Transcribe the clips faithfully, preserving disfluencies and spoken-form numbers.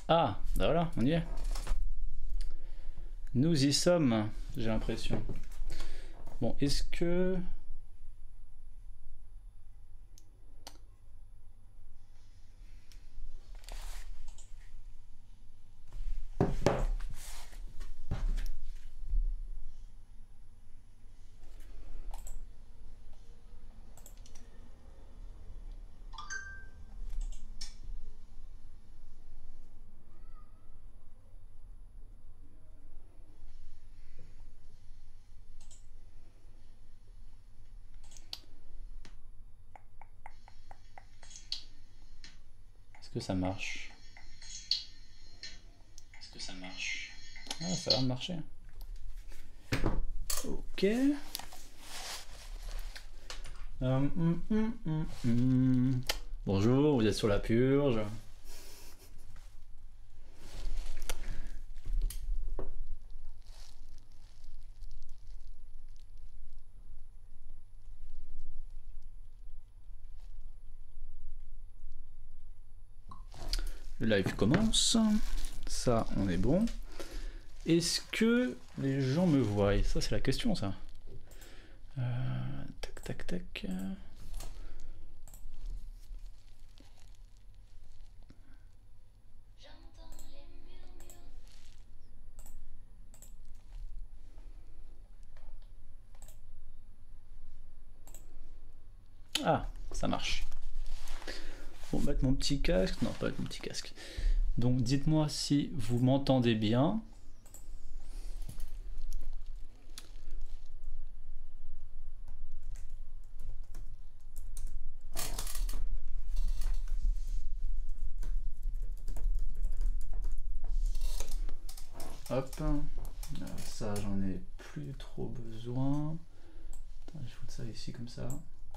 Ah, bah voilà, on y est. Nous y sommes, j'ai l'impression. Bon, est-ce que... Est-ce que ça marche? Est-ce que ça marche? Ah, ça va marcher. Ok. Euh, hum, hum, hum, hum. Bonjour, vous êtes sur la purge. Le live commence. Ça, on est bon. Est-ce que les gens me voient? Ça, c'est la question, ça. Euh, tac, tac, tac. Ah, ça marche. Bon, mettre mon petit casque. Non, pas mettre mon petit casque. Donc, dites-moi si vous m'entendez bien. Hop. Alors, ça, j'en ai plus trop besoin. Attends, je fous ça ici comme ça.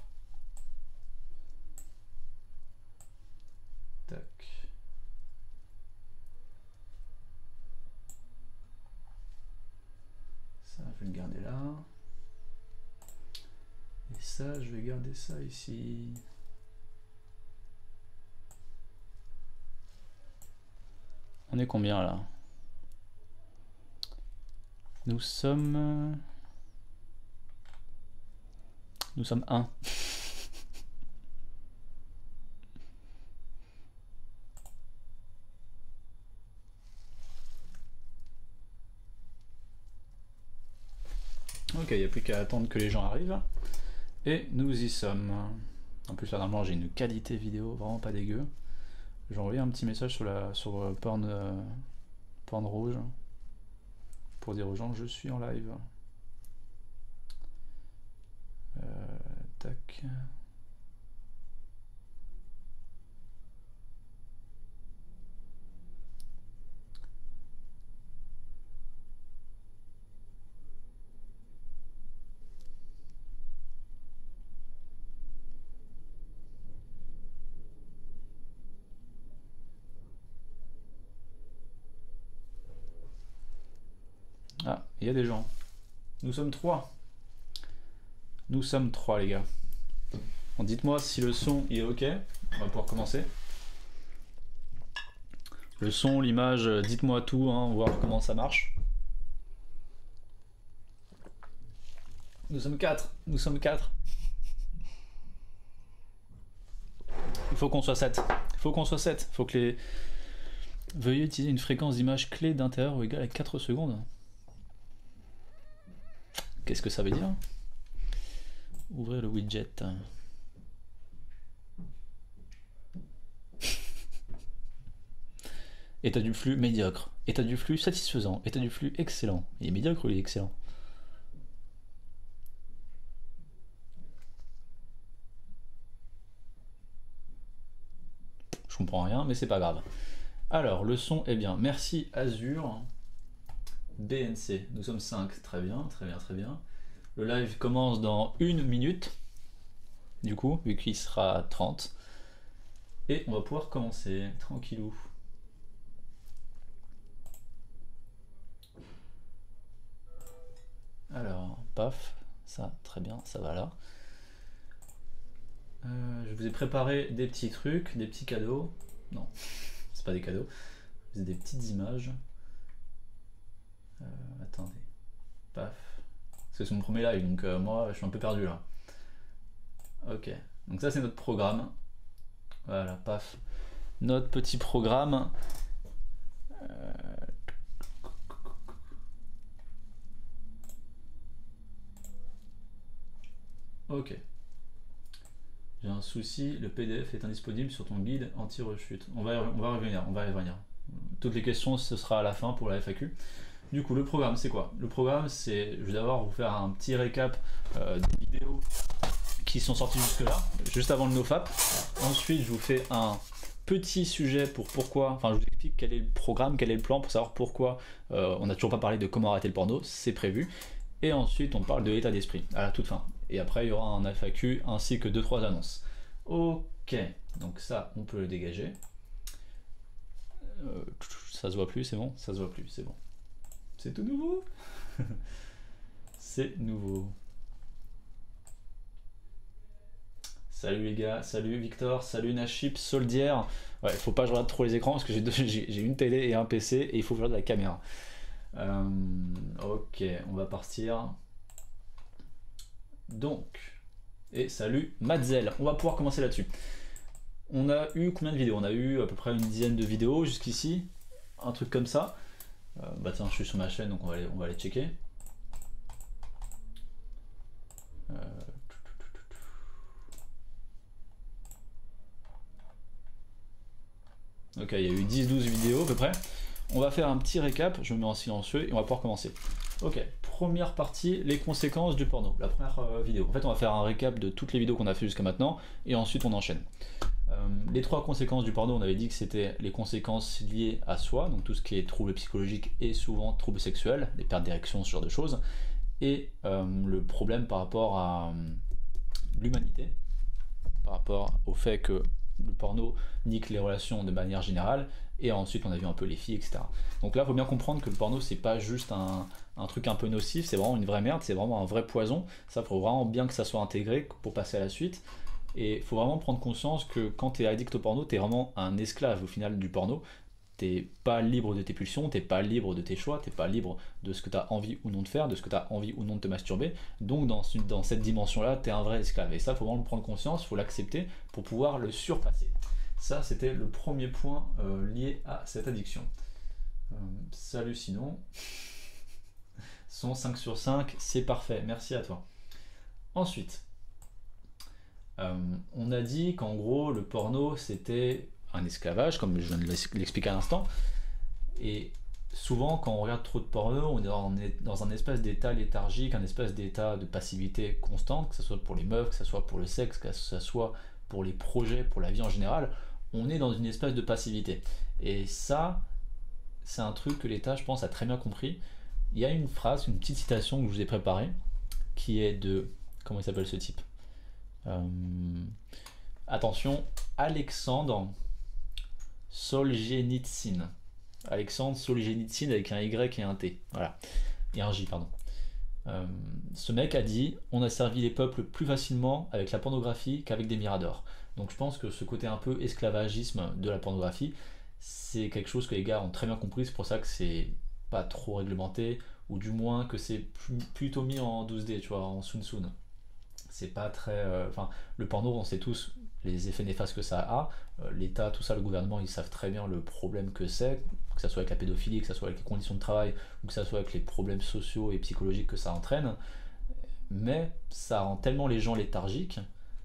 Tac. Ça, je vais le garder là. Et ça, je vais garder ça ici. On est combien là? Nous sommes... Nous sommes un. Ok, il n'y a plus qu'à attendre que les gens arrivent. Et nous y sommes. En plus, là, normalement, j'ai une qualité vidéo vraiment pas dégueu. J'ai envoyé un petit message sur, la, sur Porn, euh, Porn Rouge pour dire aux gens je suis en live. Euh, tac. Ah, il y a des gens. Nous sommes trois. Nous sommes trois, les gars. Bon, dites-moi si le son il est ok. On va pouvoir commencer. Le son, l'image, dites-moi tout, hein, voir comment ça marche. Nous sommes quatre. Nous sommes quatre. Il faut qu'on soit sept. Il faut qu'on soit sept. Il faut que les... Veuillez utiliser une fréquence d'image clé d'intérieur ou égale à quatre secondes. Qu'est-ce que ça veut dire? Ouvrez le widget. État du flux médiocre. État du flux satisfaisant. État du flux excellent. Il est médiocre ou il est excellent? Je comprends rien, mais c'est pas grave. Alors, le son est bien. Merci Azure. B N C. Nous sommes cinq. Très bien, très bien, très bien. Le live commence dans une minute. Du coup, vu qu'il sera trente. Et on va pouvoir commencer tranquillou. Alors, paf, ça, très bien, ça va là. Euh, je vous ai préparé des petits trucs, des petits cadeaux. Non, c'est pas des cadeaux. C'est des petites images. Euh, attendez. Paf. Parce que c'est mon premier live, donc euh, moi je suis un peu perdu là. Ok. Donc ça c'est notre programme. Voilà, paf. Notre petit programme. Euh... Ok. J'ai un souci, le P D F est indisponible sur ton guide anti-rechute. On va, on va revenir, on va y revenir. Toutes les questions, ce sera à la fin pour la F A Q. Du coup, le programme, c'est quoi? Le programme, c'est, je vais d'abord vous faire un petit récap euh, des vidéos qui sont sorties jusque-là, juste avant le NoFap. Ensuite, je vous fais un petit sujet pour pourquoi, enfin, je vous explique quel est le programme, quel est le plan pour savoir pourquoi euh, on n'a toujours pas parlé de comment arrêter le porno, c'est prévu. Et ensuite, on parle de l'état d'esprit à la toute fin. Et après, il y aura un F A Q ainsi que deux trois annonces. Ok, donc ça, on peut le dégager. Euh, ça se voit plus, c'est bon? Ça se voit plus, c'est bon. C'est tout nouveau. C'est nouveau. Salut les gars, salut Victor, salut Naship, Soldier. Ouais, faut pas que je regarde trop les écrans parce que j'ai une télé et un P C et il faut que je regarde la caméra. Euh, ok, on va partir. Donc, et salut Matzel, on va pouvoir commencer là-dessus. On a eu combien de vidéos? On a eu à peu près une dizaine de vidéos jusqu'ici, un truc comme ça. Euh, bah tiens, je suis sur ma chaîne, donc on va aller, on va aller checker. Euh... Ok, il y a eu dix douze vidéos à peu près. On va faire un petit récap, je me mets en silencieux et on va pouvoir commencer. Ok, première partie, les conséquences du porno, la première euh, vidéo. En fait, on va faire un récap de toutes les vidéos qu'on a fait jusqu'à maintenant et ensuite on enchaîne. Euh, les trois conséquences du porno, on avait dit que c'était les conséquences liées à soi, donc tout ce qui est troubles psychologiques et souvent troubles sexuels, les pertes d'érection, ce genre de choses, et euh, le problème par rapport à euh, l'humanité, par rapport au fait que le porno nique les relations de manière générale, et ensuite on a vu un peu les filles, et cetera. Donc là, il faut bien comprendre que le porno, c'est pas juste un, un truc un peu nocif, c'est vraiment une vraie merde, c'est vraiment un vrai poison. Ça, faut vraiment bien que ça soit intégré pour passer à la suite. Et il faut vraiment prendre conscience que quand tu es addict au porno, tu es vraiment un esclave au final du porno. T'es pas libre de tes pulsions, t'es pas libre de tes choix, t'es pas libre de ce que tu as envie ou non de faire, de ce que tu as envie ou non de te masturber. Donc dans, dans cette dimension-là, t'es un vrai esclave. Et ça, faut vraiment prendre conscience, faut l'accepter pour pouvoir le surpasser. Ça, c'était le premier point euh, lié à cette addiction. Euh, salut sinon. Son cinq sur cinq, c'est parfait, merci à toi. Ensuite, euh, on a dit qu'en gros, le porno, c'était un esclavage, comme je viens de l'expliquer à l'instant. Et souvent, quand on regarde trop de porno, on est dans un espèce d'état léthargique, un espèce d'état de passivité constante, que ce soit pour les meufs, que ce soit pour le sexe, que ce soit pour les projets, pour la vie en général. On est dans une espèce de passivité. Et ça, c'est un truc que l'État, je pense, a très bien compris. Il y a une phrase, une petite citation que je vous ai préparée, qui est de... Comment il s'appelle ce type euh, Attention, Alexandre Solzhenitsyn. Alexandre Solzhenitsyn avec un Y et un T. Voilà. Et un J, pardon. Euh, ce mec a dit « On a servi les peuples plus facilement avec la pornographie qu'avec des miradors ». Donc je pense que ce côté un peu esclavagisme de la pornographie, c'est quelque chose que les gars ont très bien compris, c'est pour ça que c'est pas trop réglementé, ou du moins que c'est plutôt mis en douze D, tu vois, en soon soon. C'est pas très... Enfin, euh, le porno, on sait tous les effets néfastes que ça a, euh, l'État, tout ça, le gouvernement, ils savent très bien le problème que c'est, que ça soit avec la pédophilie, que ça soit avec les conditions de travail, ou que ça soit avec les problèmes sociaux et psychologiques que ça entraîne, mais ça rend tellement les gens léthargiques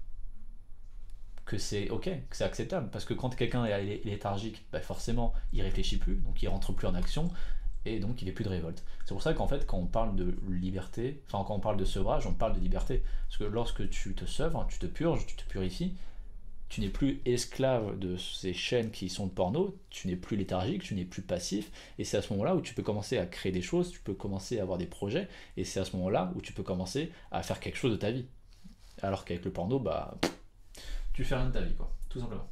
que c'est ok, que c'est acceptable, parce que quand quelqu'un est léthargique, bah forcément il réfléchit plus, donc il rentre plus en action, et donc il n'est plus de révolte. C'est pour ça qu'en fait quand on parle de liberté, enfin quand on parle de sevrage, on parle de liberté, parce que lorsque tu te sevres, tu te purges, tu te purifies, tu n'es plus esclave de ces chaînes qui sont de porno, tu n'es plus léthargique, tu n'es plus passif, et c'est à ce moment-là où tu peux commencer à créer des choses, tu peux commencer à avoir des projets, et c'est à ce moment-là où tu peux commencer à faire quelque chose de ta vie. Alors qu'avec le porno, bah... tu fais rien de ta vie, quoi, tout simplement.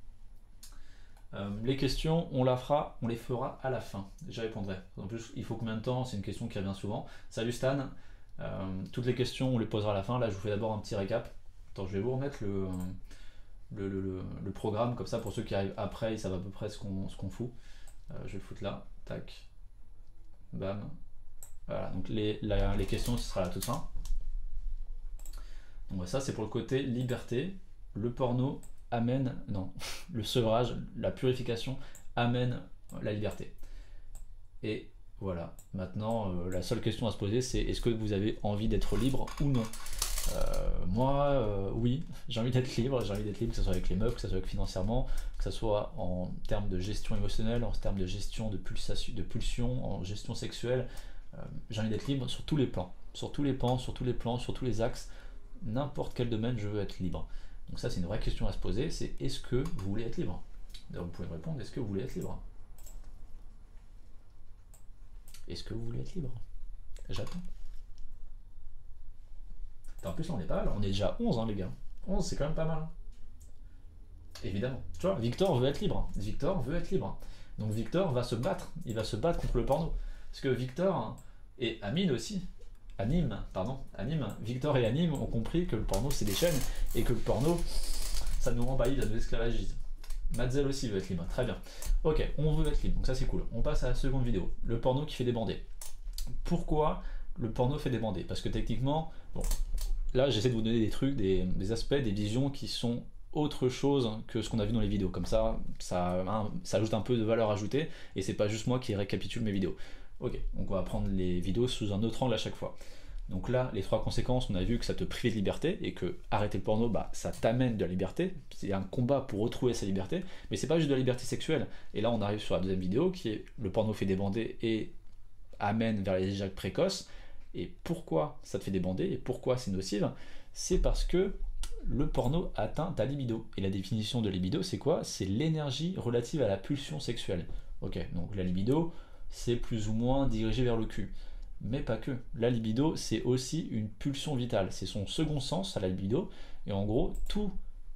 Euh, les questions, on, la fera, on les fera à la fin, j'y répondrai. En plus, il faut combien de temps? C'est une question qui revient souvent. Salut Stan, euh, toutes les questions, on les posera à la fin. Là, je vous fais d'abord un petit récap. Attends, je vais vous remettre le, le, le, le, le programme, comme ça, pour ceux qui arrivent après, ils savent à peu près ce qu'on ce qu'on fout. Euh, je vais le foutre là, tac, bam. Voilà, donc les, la, les questions, ce sera à la toute fin. Donc ça, c'est pour le côté liberté. Le porno amène, non, le sevrage, la purification amène la liberté. Et voilà, maintenant, euh, la seule question à se poser, c'est est-ce que vous avez envie d'être libre ou non? euh, Moi, euh, oui, j'ai envie d'être libre, j'ai envie d'être libre, que ce soit avec les meufs, que ce soit avec financièrement, que ce soit en termes de gestion émotionnelle, en termes de gestion de pulsation, de pulsion, en gestion sexuelle. Euh, j'ai envie d'être libre sur tous les plans, sur tous les plans, sur tous les plans, sur tous les axes, n'importe quel domaine, je veux être libre. Donc ça, c'est une vraie question à se poser, c'est est-ce que vous voulez être libre? D'ailleurs, vous pouvez me répondre, est-ce que vous voulez être libre? Est-ce que vous voulez être libre? J'attends. En plus, là, on est pas mal, on est déjà onze, hein, les gars. onze, c'est quand même pas mal. Évidemment. Tu vois, Victor veut être libre. Victor veut être libre. Donc Victor va se battre, il va se battre contre le porno. Parce que Victor et Amine aussi, Anime, pardon, Anime, Victor et Anime ont compris que le porno c'est des chaînes et que le porno ça nous envahit, ça nous esclavagise. Mademoiselle aussi veut être libre, très bien. Ok, on veut être libre, donc ça c'est cool. On passe à la seconde vidéo, le porno qui fait des bandés. Pourquoi le porno fait des bandés? Parce que techniquement, bon, là j'essaie de vous donner des trucs, des, des aspects, des visions qui sont autre chose que ce qu'on a vu dans les vidéos. Comme ça, ça, hein, ça ajoute un peu de valeur ajoutée et c'est pas juste moi qui récapitule mes vidéos. Ok, donc on va prendre les vidéos sous un autre angle à chaque fois. Donc là, les trois conséquences, on a vu que ça te privait de liberté et que arrêter le porno, bah, ça t'amène de la liberté. C'est un combat pour retrouver sa liberté, mais c'est pas juste de la liberté sexuelle. Et là, on arrive sur la deuxième vidéo qui est le porno fait débander et amène vers les éjacs précoces. Et pourquoi ça te fait débander et pourquoi c'est nocif? C'est parce que le porno atteint ta libido. Et la définition de libido, c'est quoi? C'est l'énergie relative à la pulsion sexuelle. Ok, donc la libido, c'est plus ou moins dirigé vers le cul. Mais pas que. La libido, c'est aussi une pulsion vitale. C'est son second sens à la libido. Et en gros, tout,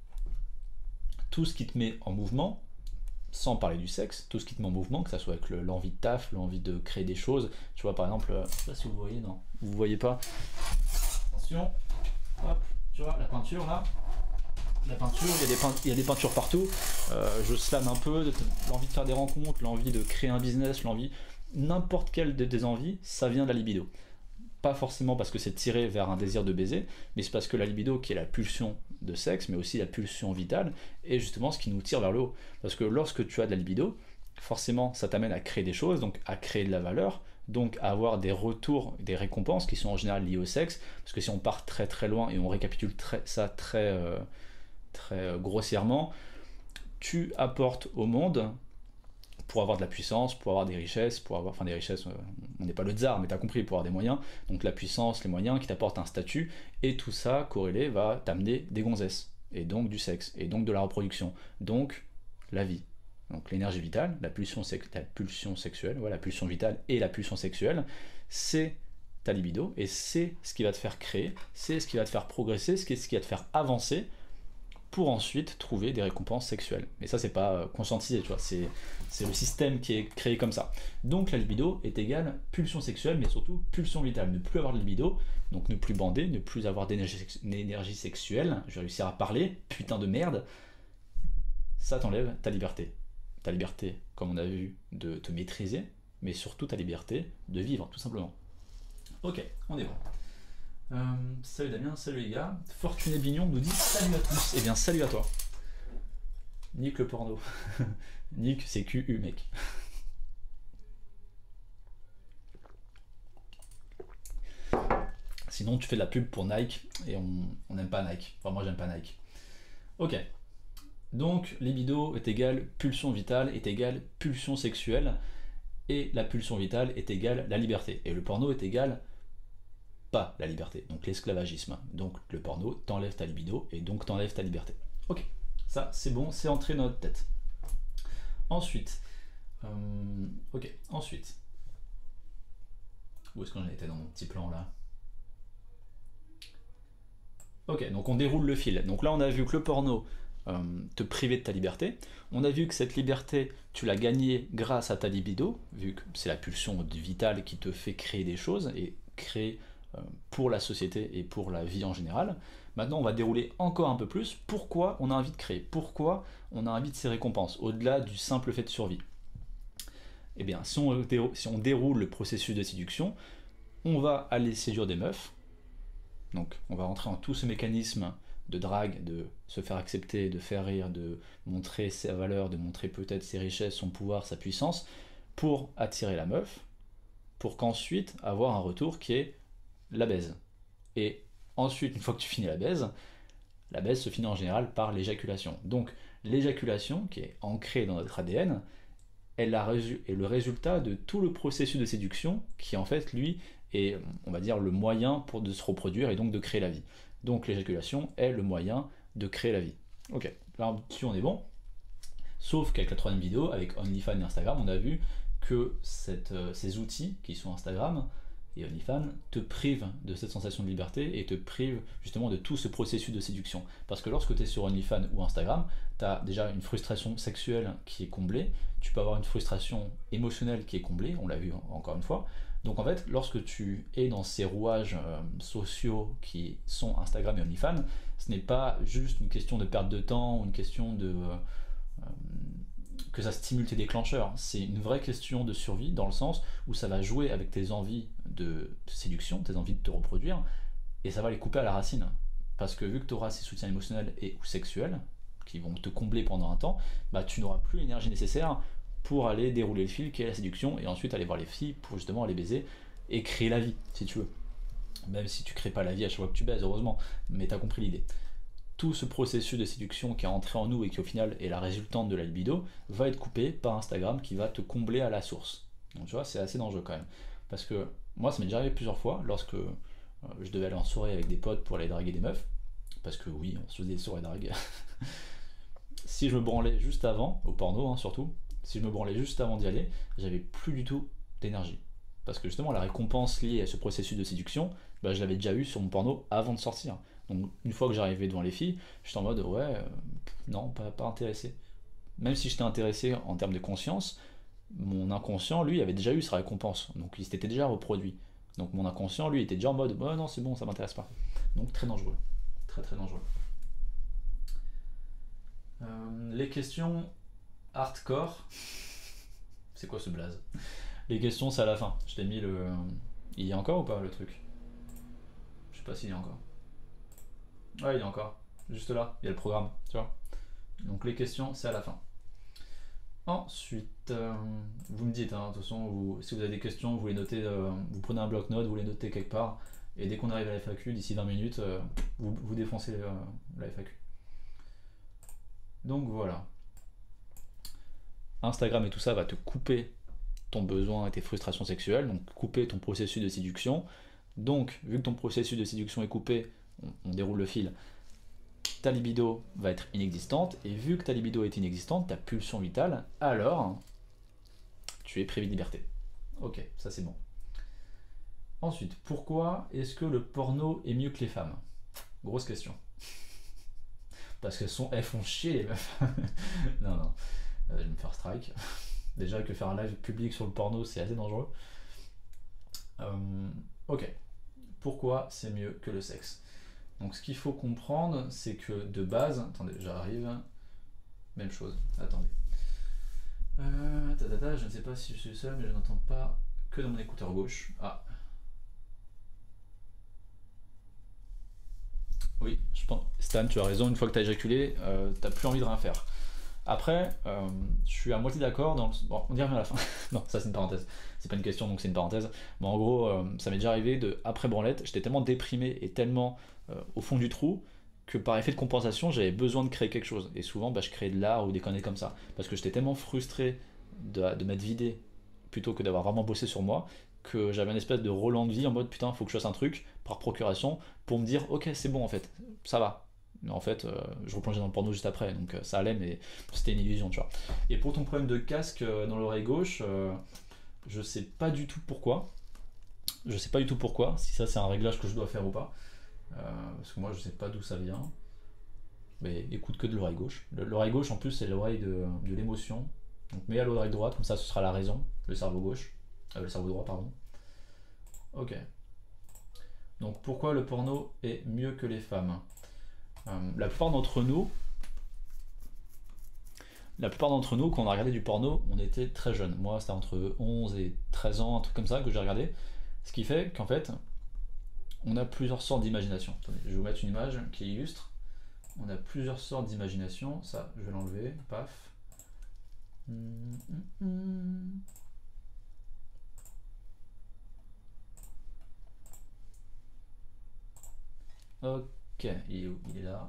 tout ce qui te met en mouvement, sans parler du sexe, tout ce qui te met en mouvement, que ça soit avec l'envie de taf, l'envie de créer des choses. Tu vois, par exemple, je sais pas si vous voyez, non, vous voyez pas. Attention, hop, tu vois, la peinture là. La peinture, il y, a des peint il y a des peintures partout. Euh, je slame un peu, l'envie de faire des rencontres, l'envie de créer un business, l'envie. N'importe quelle de tes envies, ça vient de la libido. Pas forcément parce que c'est tiré vers un désir de baiser, mais c'est parce que la libido, qui est la pulsion de sexe, mais aussi la pulsion vitale, est justement ce qui nous tire vers le haut. Parce que lorsque tu as de la libido, forcément, ça t'amène à créer des choses, donc à créer de la valeur, donc à avoir des retours, des récompenses qui sont en général liées au sexe. Parce que si on part très très loin et on récapitule très, ça très, euh, très grossièrement, tu apportes au monde pour avoir de la puissance, pour avoir des richesses, pour avoir, enfin des richesses, euh, on n'est pas le tsar, mais t'as compris, pour avoir des moyens, donc la puissance, les moyens qui t'apportent un statut, et tout ça corrélé va t'amener des gonzesses, et donc du sexe, et donc de la reproduction, donc la vie. Donc l'énergie vitale, la pulsion, la pulsion sexuelle, voilà, la pulsion vitale et la pulsion sexuelle, c'est ta libido, et c'est ce qui va te faire créer, c'est ce qui va te faire progresser, c'est ce qui va te faire avancer, pour ensuite trouver des récompenses sexuelles. Mais ça, c'est pas conscientisé, tu vois, c'est le système qui est créé comme ça. Donc la libido est égale pulsion sexuelle, mais surtout pulsion vitale. Ne plus avoir de libido, donc ne plus bander, ne plus avoir d'énergie sexuelle, je vais réussir à parler, putain de merde, ça t'enlève ta liberté. Ta liberté, comme on a vu, de te maîtriser, mais surtout ta liberté de vivre, tout simplement. Ok, on est bon. Euh, salut Damien, salut les gars. Fortuné Bignon nous dit salut à tous. Eh bien, salut à toi. Nique le porno. Nique, c'est Q U, mec. Sinon, tu fais de la pub pour Nike et on n'aime pas Nike. Enfin, moi, j'aime pas Nike. Ok. Donc, libido est égal pulsion vitale est égal pulsion sexuelle. Et la pulsion vitale est égale la liberté. Et le porno est égal pas la liberté, donc l'esclavagisme. Donc le porno t'enlève ta libido et donc t'enlève ta liberté. Ok, ça c'est bon, c'est entré dans notre tête. Ensuite, euh, ok, ensuite, où est-ce qu'on était dans mon petit plan là? Ok, donc on déroule le fil. Donc là on a vu que le porno euh, te privait de ta liberté. On a vu que cette liberté, tu l'as gagnée grâce à ta libido, vu que c'est la pulsion vitale qui te fait créer des choses et créer pour la société et pour la vie en général. Maintenant, on va dérouler encore un peu plus. Pourquoi on a envie de créer? Pourquoi on a envie de ces récompenses, au-delà du simple fait de survie? Eh bien, si on, si on déroule le processus de séduction, on va aller séduire des meufs. Donc, on va rentrer dans tout ce mécanisme de drague, de se faire accepter, de faire rire, de montrer sa valeur, de montrer peut-être ses richesses, son pouvoir, sa puissance, pour attirer la meuf, pour qu'ensuite avoir un retour qui est la baise. Et ensuite, une fois que tu finis la baise, la baise se finit en général par l'éjaculation. Donc, l'éjaculation, qui est ancrée dans notre A D N, est, la, est le résultat de tout le processus de séduction qui, en fait, lui, est, on va dire, le moyen pour de se reproduire et donc de créer la vie. Donc, l'éjaculation est le moyen de créer la vie. Ok, là-dessus, on est bon. Sauf qu'avec la troisième vidéo, avec OnlyFans et Instagram, on a vu que cette, euh, ces outils qui sont Instagram et OnlyFans te privent de cette sensation de liberté et te privent justement de tout ce processus de séduction. Parce que lorsque tu es sur OnlyFans ou Instagram, tu as déjà une frustration sexuelle qui est comblée, tu peux avoir une frustration émotionnelle qui est comblée, on l'a vu encore une fois. Donc en fait, lorsque tu es dans ces rouages euh, sociaux qui sont Instagram et OnlyFans, ce n'est pas juste une question de perte de temps ou une question de... Euh, euh, que ça stimule tes déclencheurs, c'est une vraie question de survie dans le sens où ça va jouer avec tes envies de séduction, tes envies de te reproduire, et ça va les couper à la racine. Parce que vu que tu auras ces soutiens émotionnels et ou sexuels, qui vont te combler pendant un temps, bah tu n'auras plus l'énergie nécessaire pour aller dérouler le fil qui est la séduction, et ensuite aller voir les filles pour justement les baiser et créer la vie, si tu veux. Même si tu crées pas la vie à chaque fois que tu baises, heureusement, mais tu as compris l'idée. Tout ce processus de séduction qui est entré en nous et qui au final est la résultante de la libido va être coupé par Instagram qui va te combler à la source. Donc tu vois, c'est assez dangereux quand même. Parce que moi, ça m'est déjà arrivé plusieurs fois lorsque euh, je devais aller en soirée avec des potes pour aller draguer des meufs. Parce que oui, on se faisait des soirées drague. Si je me branlais juste avant, au porno hein, surtout, si je me branlais juste avant d'y aller, j'avais plus du tout d'énergie. Parce que justement, la récompense liée à ce processus de séduction, bah, je l'avais déjà eu sur mon porno avant de sortir. Donc une fois que j'arrivais devant les filles, j'étais en mode ouais, euh, non, pas, pas intéressé. Même si j'étais intéressé en termes de conscience, mon inconscient, lui, avait déjà eu sa récompense. Donc il s'était déjà reproduit. Donc mon inconscient, lui, était déjà en mode ouais, non, c'est bon, ça m'intéresse pas. Donc très dangereux. Très très dangereux. Euh, les questions hardcore. C'est quoi ce blaze? Les questions, c'est à la fin. Je t'ai mis le. Il y a encore ou pas le truc? Je sais pas s'il y a encore. Ouais, il y a encore. Juste là, il y a le programme, tu vois. Donc les questions, c'est à la fin. Ensuite, euh, vous me dites, hein, de toute façon, vous, si vous avez des questions, vous les notez, euh, vous prenez un bloc-notes, vous les notez quelque part, et dès qu'on arrive à la F A Q, d'ici vingt minutes, euh, vous, vous défoncez euh, la F A Q. Donc voilà. Instagram et tout ça va te couper ton besoin et tes frustrations sexuelles, donc couper ton processus de séduction. Donc, vu que ton processus de séduction est coupé, on, on déroule le fil, ta libido va être inexistante, et vu que ta libido est inexistante, ta pulsion vitale, alors tu es privé de liberté. Ok, ça c'est bon. Ensuite, pourquoi est-ce que le porno est mieux que les femmes? Grosse question. Parce qu'elles sont, elles font chier les meufs. non, non, euh, je vais me faire strike. Déjà que faire un live public sur le porno, c'est assez dangereux. Euh, ok. Pourquoi c'est mieux que le sexe? Donc ce qu'il faut comprendre, c'est que de base... Attendez, j'arrive. Même chose. Attendez. Euh, tatata, je ne sais pas si je suis seul, mais je n'entends pas que dans mon écouteur gauche. Ah. Oui, je pense. Stan, tu as raison, une fois que tu as éjaculé, euh, t'as plus envie de rien faire. Après, euh, je suis à moitié d'accord dans le... Bon, on y revient à la fin. Non, ça c'est une parenthèse. C'est pas une question, donc c'est une parenthèse. Mais en gros, euh, ça m'est déjà arrivé de, après branlette, j'étais tellement déprimé et tellement euh, au fond du trou que par effet de compensation, j'avais besoin de créer quelque chose. Et souvent, bah, je créais de l'art ou des conneries comme ça. Parce que j'étais tellement frustré de, de m'être vidé plutôt que d'avoir vraiment bossé sur moi, que j'avais une espèce de Roland de vie en mode putain, faut que je fasse un truc par procuration pour me dire ok, c'est bon en fait, ça va. Mais en fait, euh, je replongeais dans le porno juste après, donc euh, ça allait, mais c'était une illusion, tu vois. Et pour ton problème de casque euh, dans l'oreille gauche, euh, je sais pas du tout pourquoi. Je sais pas du tout pourquoi, si ça c'est un réglage que je dois faire ou pas. Euh, parce que moi je sais pas d'où ça vient. Mais écoute que de l'oreille gauche. L'oreille gauche en plus c'est l'oreille de, de l'émotion. Donc mets à l'oreille droite, comme ça ce sera la raison, le cerveau gauche. Euh, le cerveau droit, pardon. Ok. Donc pourquoi le porno est mieux que les femmes? Euh, la plupart d'entre nous, la plupart d'entre nous, quand on a regardé du porno, on était très jeunes. Moi, c'était entre onze et treize ans, un truc comme ça que j'ai regardé. Ce qui fait qu'en fait, on a plusieurs sortes d'imagination. Attendez, je vais vous mettre une image qui illustre. On a plusieurs sortes d'imagination. Ça, je vais l'enlever. Paf. Hum, hum, hum. Ok, il est où? Il est là.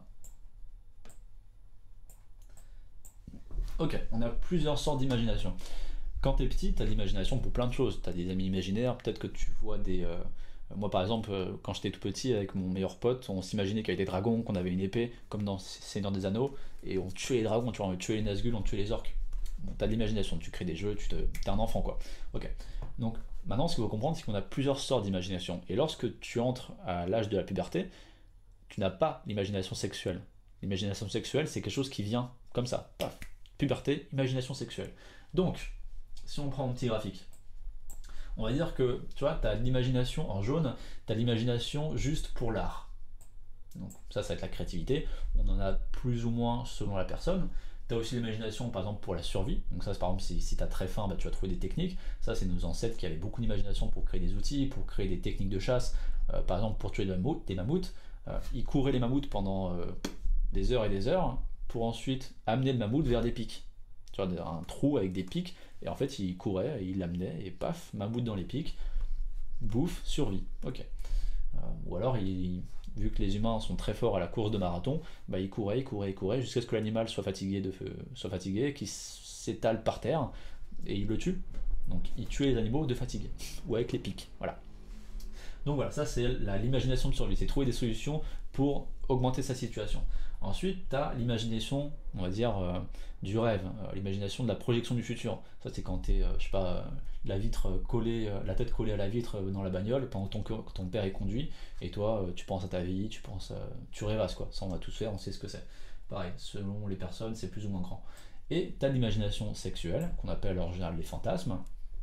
Ok, on a plusieurs sortes d'imagination. Quand t'es petit, t'as de l'imagination pour plein de choses. T'as des amis imaginaires, peut-être que tu vois des... euh, Moi par exemple, euh, quand j'étais tout petit avec mon meilleur pote, on s'imaginait qu'il y avait des dragons, qu'on avait une épée, comme dans Seigneur des Anneaux, et on tuait les dragons, tu vois, on tuait les Nazgûl, on tuait les orques. Bon, t'as de l'imagination, tu crées des jeux, tu te... t'es un enfant quoi. Ok. Donc maintenant, ce qu'il faut comprendre, c'est qu'on a plusieurs sortes d'imagination. Et lorsque tu entres à l'âge de la puberté, tu n'as pas l'imagination sexuelle. L'imagination sexuelle, c'est quelque chose qui vient comme ça. Paf. Puberté, imagination sexuelle. Donc, si on prend un petit graphique, on va dire que, tu vois, tu as l'imagination en jaune, tu as l'imagination juste pour l'art. Donc ça, ça va être la créativité. On en a plus ou moins selon la personne. Tu as aussi l'imagination, par exemple, pour la survie. Donc ça, c'est, par exemple, si, si tu as très faim, bah, tu vas trouver des techniques. Ça, c'est nos ancêtres qui avaient beaucoup d'imagination pour créer des outils, pour créer des techniques de chasse. Euh, par exemple, pour tuer des mammouths. Des mammouths euh, ils couraient les mammouths pendant euh, des heures et des heures pour ensuite amener le mammouth vers des pics. Tu vois, un trou avec des pics. Et en fait, il courait, il l'amenait, et paf, mammouth dans les pics. Bouffe, survie. Ok. Euh, ou alors, il, vu que les humains sont très forts à la course de marathon, bah, il courait, il courait, il courait, jusqu'à ce que l'animal soit fatigué, de, soit fatigué, qu'il s'étale par terre, et il le tue. Donc, il tuait les animaux de fatigue, ou avec les pics. Voilà. Donc voilà, ça c'est l'imagination de survie, c'est trouver des solutions pour augmenter sa situation. Ensuite, tu as l'imagination, on va dire, euh, du rêve, euh, l'imagination de la projection du futur. Ça, c'est quand tu es, euh, je sais pas, euh, la vitre collée, euh, la tête collée à la vitre euh, dans la bagnole pendant que ton, ton père est conduit, et toi, euh, tu penses à ta vie, tu penses, à, tu rêvasses quoi. Ça, on va tous faire, on sait ce que c'est. Pareil, selon les personnes, c'est plus ou moins grand. Et tu as l'imagination sexuelle, qu'on appelle en général les fantasmes.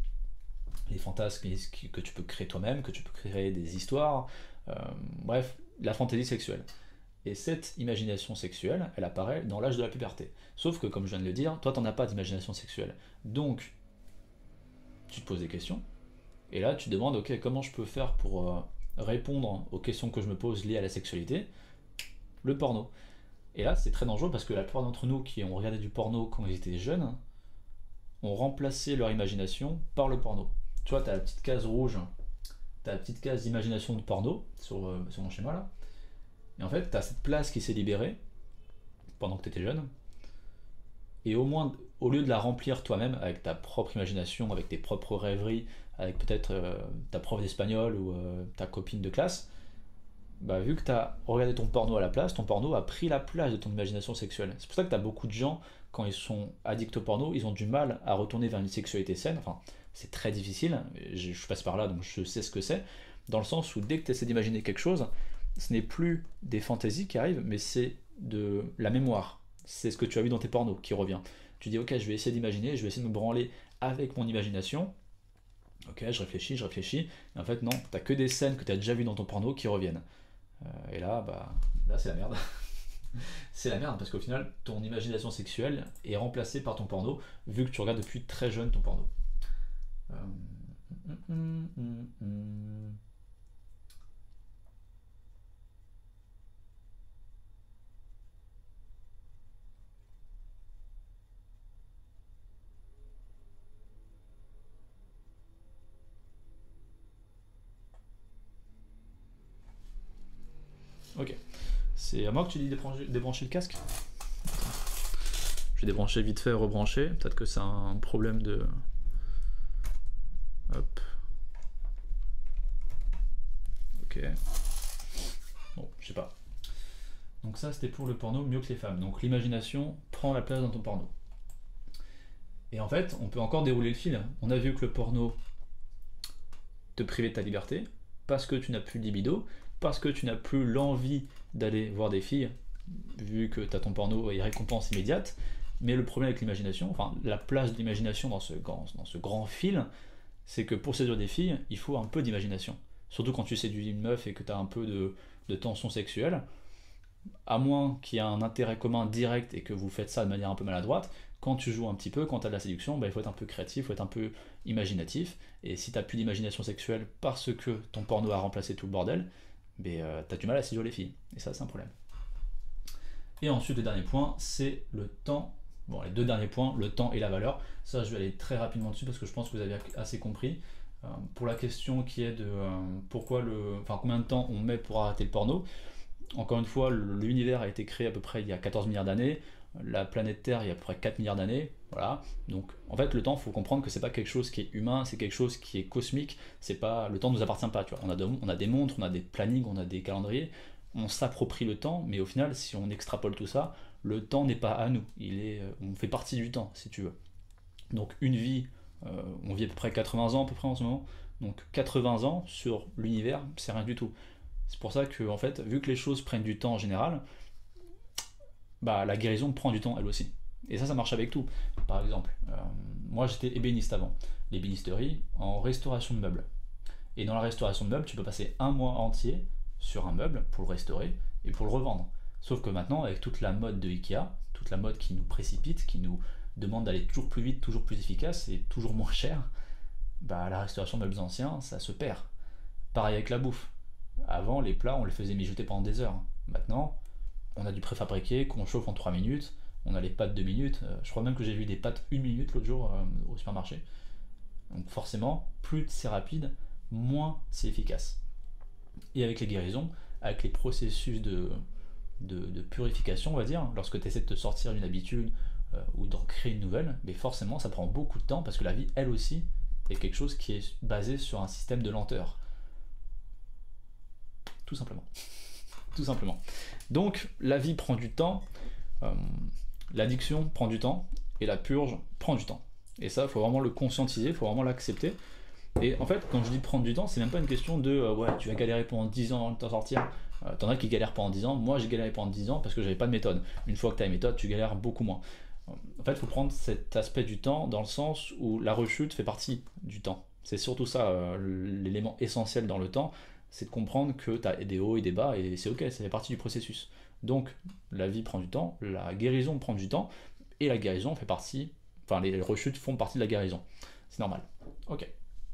Les fantasmes que tu peux créer toi-même, que tu peux créer des histoires, euh, bref, la fantaisie sexuelle. Et cette imagination sexuelle, elle apparaît dans l'âge de la puberté. Sauf que, comme je viens de le dire, toi, t'en as pas d'imagination sexuelle. Donc, tu te poses des questions, et là, tu te demandes, ok, comment je peux faire pour euh, répondre aux questions que je me pose liées à la sexualité? Le porno. Et là, c'est très dangereux parce que la plupart d'entre nous qui ont regardé du porno quand ils étaient jeunes ont remplacé leur imagination par le porno. Tu vois, t'as la petite case rouge, t'as la petite case d'imagination de porno sur, euh, sur mon schéma là. Et en fait, t'as cette place qui s'est libérée pendant que t'étais jeune. Et au moins, au lieu de la remplir toi-même avec ta propre imagination, avec tes propres rêveries, avec peut-être euh, ta prof d'espagnol ou euh, ta copine de classe, bah, vu que tu as regardé ton porno à la place, ton porno a pris la place de ton imagination sexuelle. C'est pour ça que tu as beaucoup de gens, quand ils sont addicts au porno, ils ont du mal à retourner vers une sexualité saine. Enfin, c'est très difficile, je, je passe par là, donc je sais ce que c'est, dans le sens où dès que tu essaies d'imaginer quelque chose, ce n'est plus des fantaisies qui arrivent, mais c'est de la mémoire. C'est ce que tu as vu dans tes pornos qui revient. Tu dis, ok, je vais essayer d'imaginer, je vais essayer de me branler avec mon imagination. Ok, je réfléchis, je réfléchis. Et en fait, non, t'as que des scènes que tu as déjà vues dans ton porno qui reviennent. Euh, et là, bah, là c'est la merde. C'est la merde parce qu'au final, ton imagination sexuelle est remplacée par ton porno, vu que tu regardes depuis très jeune ton porno. Euh... hum, hum, hum, hum. Ok. C'est à moi que tu dis débrancher, débrancher le casque. Je vais débrancher vite fait et rebrancher. Peut-être que c'est un problème de... Hop. Ok. Bon, je sais pas. Donc ça, c'était pour le porno mieux que les femmes. Donc l'imagination prend la place dans ton porno. Et en fait, on peut encore dérouler le fil. On a vu que le porno te privait de ta liberté, parce que tu n'as plus de libido, parce que tu n'as plus l'envie d'aller voir des filles, vu que tu as ton porno et récompense immédiate. Mais le problème avec l'imagination, enfin la place de l'imagination dans ce grand, dans ce grand fil, c'est que pour séduire des filles, il faut un peu d'imagination. Surtout quand tu séduis une meuf et que tu as un peu de, de tension sexuelle, à moins qu'il y ait un intérêt commun direct et que vous faites ça de manière un peu maladroite, quand tu joues un petit peu, quand tu as de la séduction, bah, il faut être un peu créatif, il faut être un peu imaginatif. Et si tu n'as plus d'imagination sexuelle parce que ton porno a remplacé tout le bordel, bah, euh, tu as du mal à séduire les filles. Et ça, c'est un problème. Et ensuite, le dernier point, c'est le temps. Bon, les deux derniers points, le temps et la valeur. Ça, je vais aller très rapidement dessus parce que je pense que vous avez assez compris. Euh, pour la question qui est de euh, pourquoi le, enfin, combien de temps on met pour arrêter le porno, encore une fois, l'univers a été créé à peu près il y a quatorze milliards d'années, la planète Terre il y a à peu près quatre milliards d'années, voilà. Donc en fait le temps, il faut comprendre que c'est pas quelque chose qui est humain, c'est quelque chose qui est cosmique, c'est pas, le temps ne nous appartient pas, tu vois. On a, de, on a des montres, on a des plannings, on a des calendriers, on s'approprie le temps, mais au final si on extrapole tout ça, le temps n'est pas à nous, il est, on fait partie du temps si tu veux. Donc une vie, euh, on vit à peu près quatre-vingts ans à peu près en ce moment, donc quatre-vingts ans sur l'univers, c'est rien du tout. C'est pour ça que, en fait, vu que les choses prennent du temps en général, bah, la guérison prend du temps elle aussi. Et ça, ça marche avec tout. Par exemple, euh, moi j'étais ébéniste avant. L'ébénisterie en restauration de meubles. Et dans la restauration de meubles, tu peux passer un mois entier sur un meuble pour le restaurer et pour le revendre. Sauf que maintenant, avec toute la mode de Ikea, toute la mode qui nous précipite, qui nous demande d'aller toujours plus vite, toujours plus efficace et toujours moins cher, bah, la restauration de meubles anciens, ça se perd. Pareil avec la bouffe. Avant, les plats, on les faisait mijoter pendant des heures. Maintenant, on a du préfabriqué qu'on chauffe en trois minutes, on a les pâtes deux minutes. Euh, je crois même que j'ai vu des pâtes une minute l'autre jour euh, au supermarché. Donc forcément, plus c'est rapide, moins c'est efficace. Et avec les guérisons, avec les processus de, de, de purification, on va dire, lorsque tu essaies de te sortir d'une habitude euh, ou d'en créer une nouvelle, mais forcément ça prend beaucoup de temps parce que la vie, elle aussi, est quelque chose qui est basé sur un système de lenteur. Tout simplement. Tout simplement. Donc la vie prend du temps, euh, l'addiction prend du temps, et la purge prend du temps. Et ça, il faut vraiment le conscientiser, il faut vraiment l'accepter. Et en fait, quand je dis prendre du temps, c'est même pas une question de euh, ouais, tu vas galérer pendant dix ans avant de t'en sortir. Euh, T'en as qui galèrent pendant dix ans, moi j'ai galéré pendant dix ans parce que j'avais pas de méthode. Une fois que tu as une méthode, tu galères beaucoup moins. En fait, il faut prendre cet aspect du temps dans le sens où la rechute fait partie du temps. C'est surtout ça, euh, l'élément essentiel dans le temps, c'est de comprendre que tu as des hauts et des bas, et c'est ok, ça fait partie du processus. Donc, la vie prend du temps, la guérison prend du temps, et la guérison fait partie, enfin, les rechutes font partie de la guérison. C'est normal. Ok.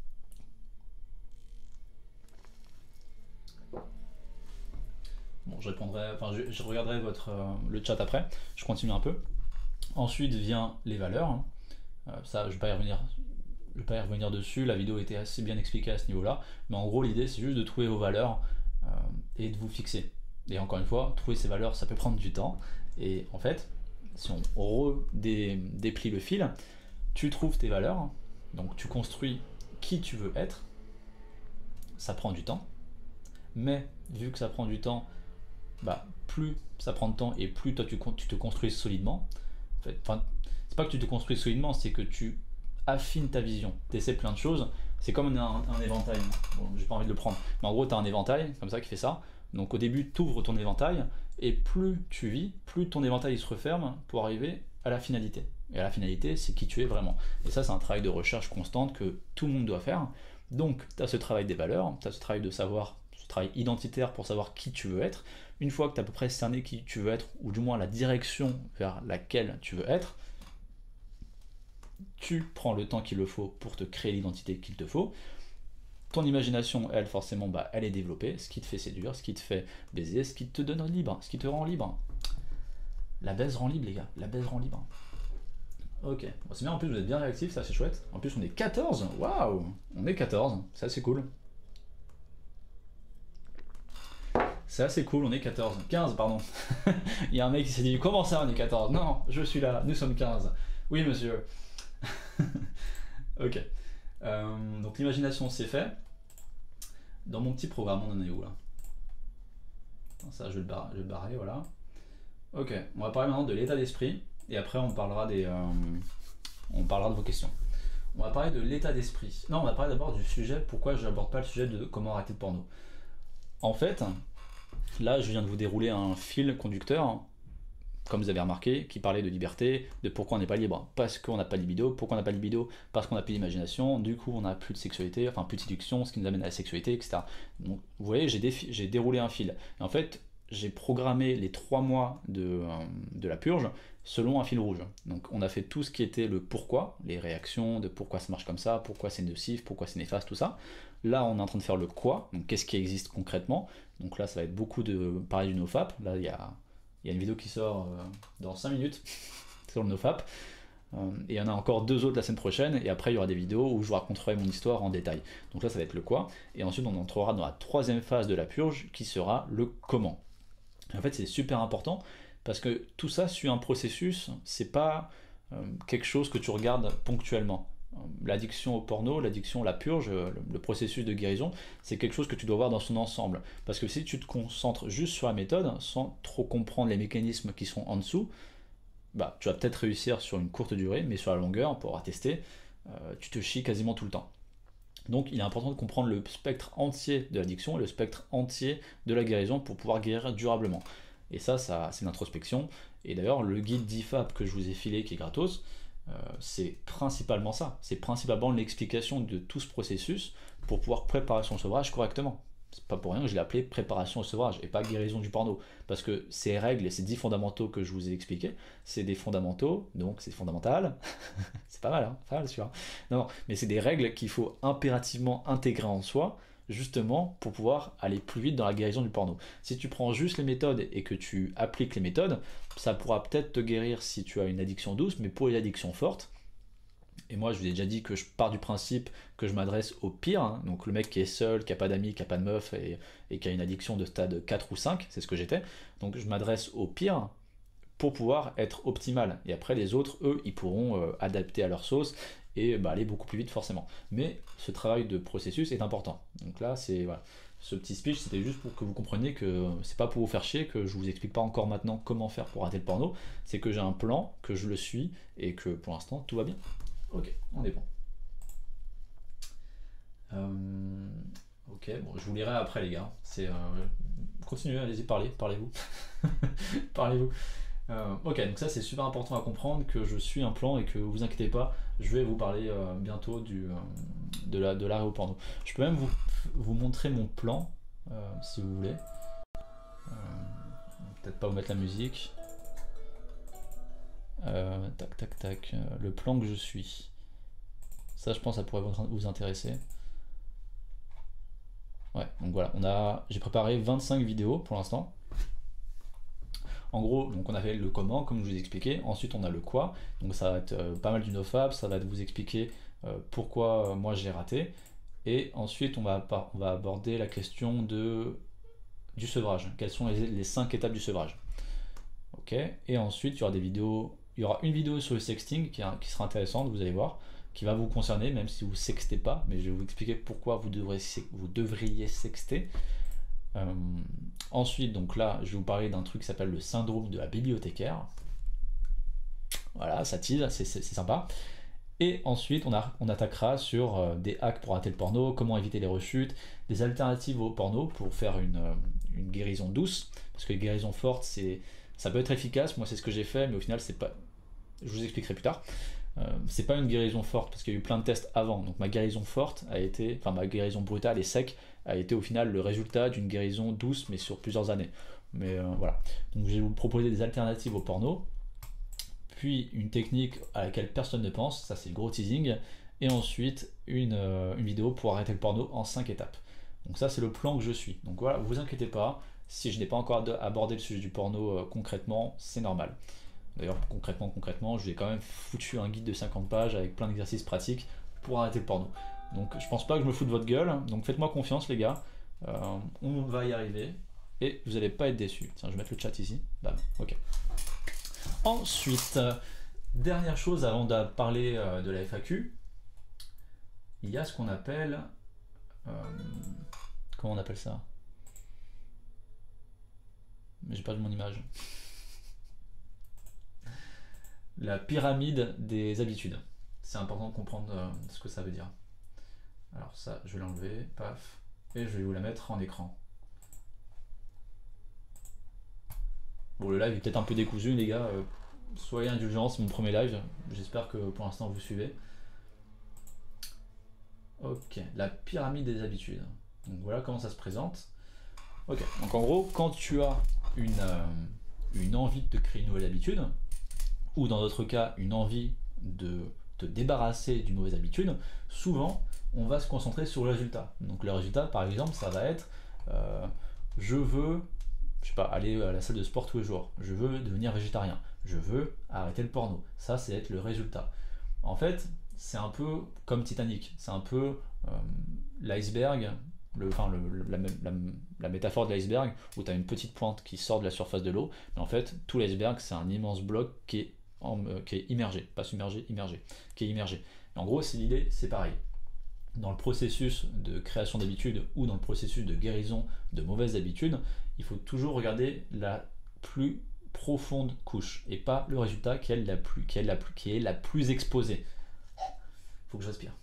Bon, je répondrai, enfin, je, je regarderai votre, euh, le chat après, je continue un peu. Ensuite vient les valeurs. Euh, ça, je ne vais pas y revenir. Je vais pas y revenir dessus, la vidéo était assez bien expliquée à ce niveau-là, mais en gros l'idée c'est juste de trouver vos valeurs euh, et de vous fixer. Et encore une fois, trouver ces valeurs ça peut prendre du temps, et en fait, si on redéplie le fil, tu trouves tes valeurs, donc tu construis qui tu veux être, ça prend du temps, mais vu que ça prend du temps, bah, plus ça prend de temps et plus toi tu, tu te construis solidement. En fait, enfin, c'est pas que tu te construis solidement, c'est que tu affines ta vision, tu essaies plein de choses, c'est comme un, un éventail, bon, j'ai pas envie de le prendre, mais en gros tu as un éventail, comme ça qui fait ça, donc au début tu ouvres ton éventail, et plus tu vis, plus ton éventail il se referme pour arriver à la finalité, et à la finalité c'est qui tu es vraiment, et ça c'est un travail de recherche constante que tout le monde doit faire, donc tu as ce travail des valeurs, tu as ce travail de savoir, ce travail identitaire pour savoir qui tu veux être, une fois que tu as à peu près cerné qui tu veux être, ou du moins la direction vers laquelle tu veux être, tu prends le temps qu'il le faut pour te créer l'identité qu'il te faut. Ton imagination, elle, forcément, bah, elle est développée, ce qui te fait séduire, ce qui te fait baiser, ce qui te donne libre, ce qui te rend libre. La baise rend libre, les gars, la baise rend libre. Ok, bon, c'est bien, en plus vous êtes bien réactifs, ça c'est chouette. En plus on est quatorze, waouh, on est quatorze, c'est assez cool. C'est assez cool, on est quatorze, quinze pardon. Il y a un mec qui s'est dit, comment ça on est quatorze? Non, je suis là, nous sommes quinze. Oui monsieur. Ok. Euh, donc l'imagination c'est fait. Dans mon petit programme, on en est où là? Ça je vais, le barrer, je vais le barrer, voilà. Ok, on va parler maintenant de l'état d'esprit. Et après on parlera des, euh, on parlera de vos questions. On va parler de l'état d'esprit. Non, on va parler d'abord du sujet, pourquoi je n'aborde pas le sujet de comment arrêter le porno. En fait, là je viens de vous dérouler un fil conducteur, comme vous avez remarqué, qui parlait de liberté, de pourquoi on n'est pas libre, parce qu'on n'a pas de libido, pourquoi on n'a pas de libido, parce qu'on n'a plus d'imagination, du coup on n'a plus de sexualité, enfin plus de séduction, ce qui nous amène à la sexualité, et cetera. Donc vous voyez, j'ai, j'ai déroulé un fil. Et en fait, j'ai programmé les trois mois de, euh, de la purge selon un fil rouge. Donc on a fait tout ce qui était le pourquoi, les réactions, de pourquoi ça marche comme ça, pourquoi c'est nocif, pourquoi c'est néfaste, tout ça. Là on est en train de faire le quoi, donc qu'est-ce qui existe concrètement. Donc là ça va être beaucoup de parler du nofap. Là il y a, y a une vidéo qui sort euh, dans cinq minutes sur le nofap. Euh, et il y en a encore deux autres la semaine prochaine, et après il y aura des vidéos où je vous raconterai mon histoire en détail. Donc là ça va être le quoi, et ensuite on entrera dans la troisième phase de la purge qui sera le comment. En fait c'est super important parce que tout ça suit un processus, c'est pas euh, quelque chose que tu regardes ponctuellement. L'addiction au porno, l'addiction, la purge, le, le processus de guérison, c'est quelque chose que tu dois voir dans son ensemble. Parce que si tu te concentres juste sur la méthode, sans trop comprendre les mécanismes qui sont en dessous, bah, tu vas peut-être réussir sur une courte durée, mais sur la longueur, pour attester, euh, tu te chies quasiment tout le temps. Donc il est important de comprendre le spectre entier de l'addiction et le spectre entier de la guérison pour pouvoir guérir durablement. Et ça, ça c'est l'introspection. Et d'ailleurs, le guide d'I F A P que je vous ai filé, qui est gratos, euh, c'est principalement ça. C'est principalement l'explication de tout ce processus pour pouvoir préparer son sevrage correctement. C'est pas pour rien que je l'ai appelé préparation au sevrage et pas guérison du porno. Parce que ces règles et ces dix fondamentaux que je vous ai expliqués, c'est des fondamentaux, donc c'est fondamental. C'est pas mal, hein, pas mal celui-là. Non, non, mais c'est des règles qu'il faut impérativement intégrer en soi, justement pour pouvoir aller plus vite dans la guérison du porno. Si tu prends juste les méthodes et que tu appliques les méthodes, ça pourra peut-être te guérir si tu as une addiction douce, mais pour les addictions fortes, et moi je vous ai déjà dit que je pars du principe que je m'adresse au pire, hein, donc le mec qui est seul, qui a pas d'amis, qui a pas de meuf et, et qui a une addiction de stade quatre ou cinq, c'est ce que j'étais, donc je m'adresse au pire pour pouvoir être optimal. Et après les autres, eux, ils pourront euh, adapter à leur sauce et bah, aller beaucoup plus vite forcément. Mais ce travail de processus est important. Donc là, c'est voilà. Ce petit speech, c'était juste pour que vous compreniez que c'est pas pour vous faire chier, que je vous explique pas encore maintenant comment faire pour rater le porno, c'est que j'ai un plan, que je le suis et que pour l'instant tout va bien. Ok, on est bon. Euh, ok, bon, je vous lirai après les gars. C'est euh, continuez, allez-y, parlez, parlez-vous, parlez-vous. Euh, ok, donc ça c'est super important à comprendre que je suis un plan et que vous inquiétez pas, je vais vous parler euh, bientôt du, euh, de la de l'arrêt au porno. Je peux même vous, vous montrer mon plan euh, si vous voulez. Euh, Peut-être pas vous mettre la musique. Euh, tac tac tac, euh, le plan que je suis. Ça je pense ça pourrait vous intéresser. Ouais, donc voilà, on a, j'ai préparé vingt-cinq vidéos pour l'instant. En gros, donc on a fait le comment, comme je vous ai expliqué. Ensuite, on a le quoi. Donc ça va être euh, pas mal du nofap, ça va vous expliquer euh, pourquoi euh, moi j'ai raté. Et ensuite, on va, on va aborder la question de, du sevrage. Quelles sont les, les cinq étapes du sevrage. Ok. Et ensuite, il y aura des vidéos. Il y aura une vidéo sur le sexting qui, qui sera intéressante, vous allez voir, qui va vous concerner, même si vous sextez pas. Mais je vais vous expliquer pourquoi vous, devrez, vous devriez sexter. Euh, ensuite, donc là, je vais vous parler d'un truc qui s'appelle le syndrome de la bibliothécaire. Voilà, ça tease, c'est sympa. Et ensuite, on, a, on attaquera sur euh, des hacks pour rater le porno, comment éviter les rechutes, des alternatives au porno pour faire une, euh, une guérison douce. Parce que les guérisons fortes, ça peut être efficace. Moi, c'est ce que j'ai fait, mais au final, c'est pas. Je vous expliquerai plus tard. Euh, c'est pas une guérison forte parce qu'il y a eu plein de tests avant. Donc ma guérison forte a été, enfin ma guérison brutale et sec a été au final le résultat d'une guérison douce mais sur plusieurs années. Mais euh, voilà. Donc je vais vous proposer des alternatives au porno, puis une technique à laquelle personne ne pense, ça c'est le gros teasing, et ensuite une, euh, une vidéo pour arrêter le porno en cinq étapes. Donc ça c'est le plan que je suis. Donc voilà, vous inquiétez pas, si je n'ai pas encore abordé le sujet du porno euh, concrètement, c'est normal. D'ailleurs, concrètement, concrètement, je lui ai quand même foutu un guide de cinquante pages avec plein d'exercices pratiques pour arrêter le porno. Donc je pense pas que je me fous de votre gueule, donc faites-moi confiance les gars, euh, on va y arriver et vous n'allez pas être déçus. Tiens, je vais mettre le chat ici, bam, ok. Ensuite, euh, dernière chose avant de parler euh, de la F A Q, il y a ce qu'on appelle... Euh, comment on appelle ça? Mais j'ai perdu mon image. La pyramide des habitudes. C'est important de comprendre euh, ce que ça veut dire. Alors ça, je vais l'enlever, paf, et je vais vous la mettre en écran. Bon, le live est peut-être un peu décousu, les gars. Euh, soyez indulgents, c'est mon premier live. J'espère que pour l'instant vous suivez. Ok, la pyramide des habitudes. Donc voilà comment ça se présente. Ok, donc en gros, quand tu as une, euh, une envie de te créer une nouvelle habitude, ou dans d'autres cas, une envie de te débarrasser d'une mauvaise habitude, souvent, on va se concentrer sur le résultat. Donc le résultat, par exemple, ça va être euh, je veux, je sais pas, aller à la salle de sport tous les jours, je veux devenir végétarien, je veux arrêter le porno. Ça, c'est être le résultat. En fait, c'est un peu comme Titanic, c'est un peu euh, l'iceberg, le, enfin le, la, la, la métaphore de l'iceberg, où tu as une petite pointe qui sort de la surface de l'eau, mais en fait, tout l'iceberg, c'est un immense bloc qui est, en, euh, qui est immergé, pas submergé, immergé, qui est immergé. Et en gros, c'est l'idée, c'est pareil. Dans le processus de création d'habitudes ou dans le processus de guérison de mauvaises habitudes, il faut toujours regarder la plus profonde couche et pas le résultat qui est la plus, qui est la plus, qui est la plus exposée. Faut que je respire.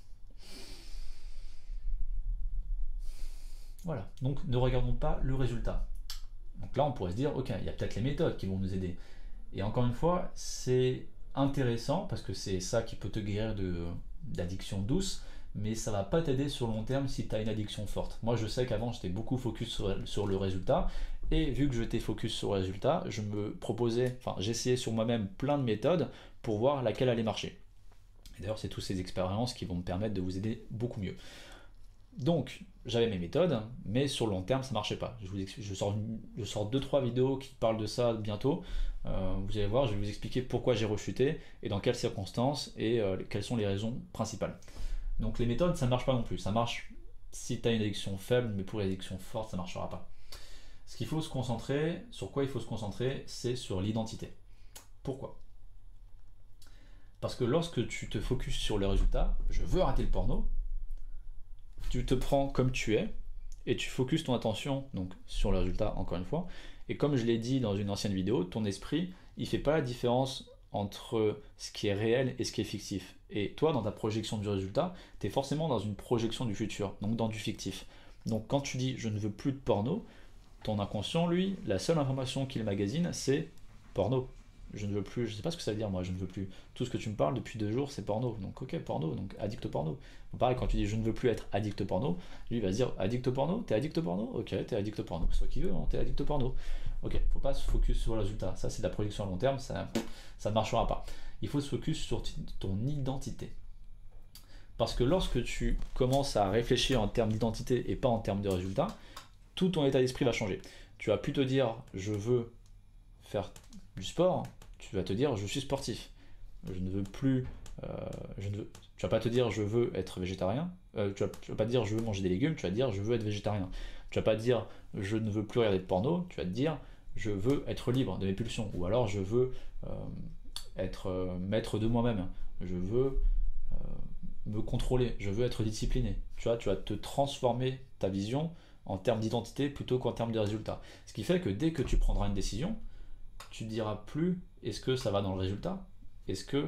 Voilà, donc ne regardons pas le résultat. Donc là, on pourrait se dire, ok, il y a peut-être les méthodes qui vont nous aider. Et encore une fois, c'est intéressant parce que c'est ça qui peut te guérir de, d'addiction douce, mais ça va pas t'aider sur le long terme si tu as une addiction forte. Moi, je sais qu'avant, j'étais beaucoup focus sur, sur le résultat, et vu que j'étais focus sur le résultat, je me proposais, enfin, j'essayais sur moi-même plein de méthodes pour voir laquelle allait marcher. Et d'ailleurs, c'est toutes ces expériences qui vont me permettre de vous aider beaucoup mieux. Donc, j'avais mes méthodes, mais sur le long terme, ça marchait pas. Je, vous je sors, je sors deux trois vidéos qui parlent de ça bientôt. Euh, vous allez voir, je vais vous expliquer pourquoi j'ai rechuté et dans quelles circonstances et euh, quelles sont les raisons principales. Donc les méthodes, ça ne marche pas non plus. Ça marche si tu as une addiction faible, mais pour une addiction forte, ça ne marchera pas. Ce qu'il faut se concentrer, sur quoi il faut se concentrer, c'est sur l'identité. Pourquoi ? Parce que lorsque tu te focuses sur le résultat, je veux arrêter le porno, tu te prends comme tu es et tu focuses ton attention donc sur le résultat encore une fois. Et comme je l'ai dit dans une ancienne vidéo, ton esprit, il fait pas la différence entre ce qui est réel et ce qui est fictif. Et toi, dans ta projection du résultat, tu es forcément dans une projection du futur, donc dans du fictif. Donc quand tu dis je ne veux plus de porno, ton inconscient, lui, la seule information qu'il magasine, c'est porno. Je ne veux plus, je sais pas ce que ça veut dire moi, je ne veux plus. Tout ce que tu me parles depuis deux jours, c'est porno. Donc ok, porno, donc addict au porno. Donc, pareil, quand tu dis je ne veux plus être addict au porno, lui il va se dire addict au porno, t'es addict au porno. Ok, t'es addict au porno. C'est toi qui veux, hein, t'es addict au porno. Ok, faut pas se focus sur le résultat. Ça c'est de la projection à long terme, ça, ça ne marchera pas. Il faut se focus sur ton identité. Parce que lorsque tu commences à réfléchir en termes d'identité et pas en termes de résultat, tout ton état d'esprit va changer. Tu vas plus te dire je veux faire du sport, tu vas te dire je suis sportif. Je ne veux plus, euh, je ne veux, tu vas pas te dire je veux être végétarien, euh, tu, vas, tu vas pas te dire je veux manger des légumes, tu vas te dire je veux être végétarien. Tu vas pas te dire je ne veux plus regarder de porno, tu vas te dire je veux être libre de mes pulsions, ou alors je veux euh, être euh, maître de moi-même, je veux euh, me contrôler, je veux être discipliné. Tu vois, tu vas te transformer ta vision en termes d'identité plutôt qu'en termes de résultats. Ce qui fait que dès que tu prendras une décision, tu ne diras plus est-ce que ça va dans le résultat, est-ce que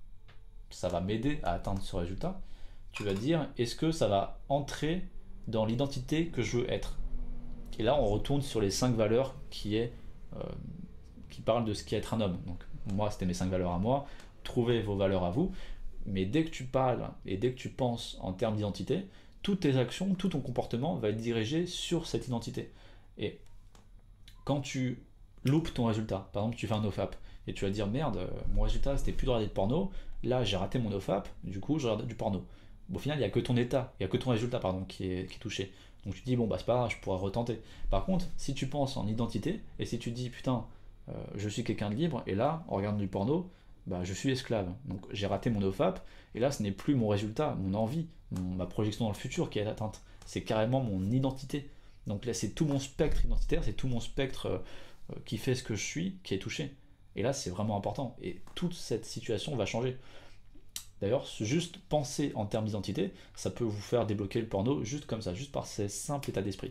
ça va m'aider à atteindre ce résultat, tu vas dire est-ce que ça va entrer dans l'identité que je veux être. Et là on retourne sur les cinq valeurs qui, est, euh, qui parlent de ce qu'est être un homme. Donc moi c'était mes cinq valeurs à moi, trouvez vos valeurs à vous, mais dès que tu parles et dès que tu penses en termes d'identité, toutes tes actions, tout ton comportement va être dirigé sur cette identité. Et quand tu loupes ton résultat, par exemple tu fais un nofap et tu vas dire merde, mon résultat c'était plus de regarder de porno, là j'ai raté mon nofap, du coup je regarde du porno. Bon, au final il n'y a que ton état, il n'y a que ton résultat pardon, qui, est, qui est touché. Donc tu te dis bon bah c'est pas grave, je pourrais retenter. Par contre si tu penses en identité et si tu te dis putain euh, je suis quelqu'un de libre et là en regardant du porno, bah, je suis esclave. Donc j'ai raté mon nofap et là ce n'est plus mon résultat, mon envie, mon, ma projection dans le futur qui est atteinte. C'est carrément mon identité. Donc là c'est tout mon spectre identitaire, c'est tout mon spectre euh, qui fait ce que je suis, qui est touché. Et là, c'est vraiment important. Et toute cette situation va changer. D'ailleurs, juste penser en termes d'identité, ça peut vous faire débloquer le porno juste comme ça, juste par ces simples états d'esprit.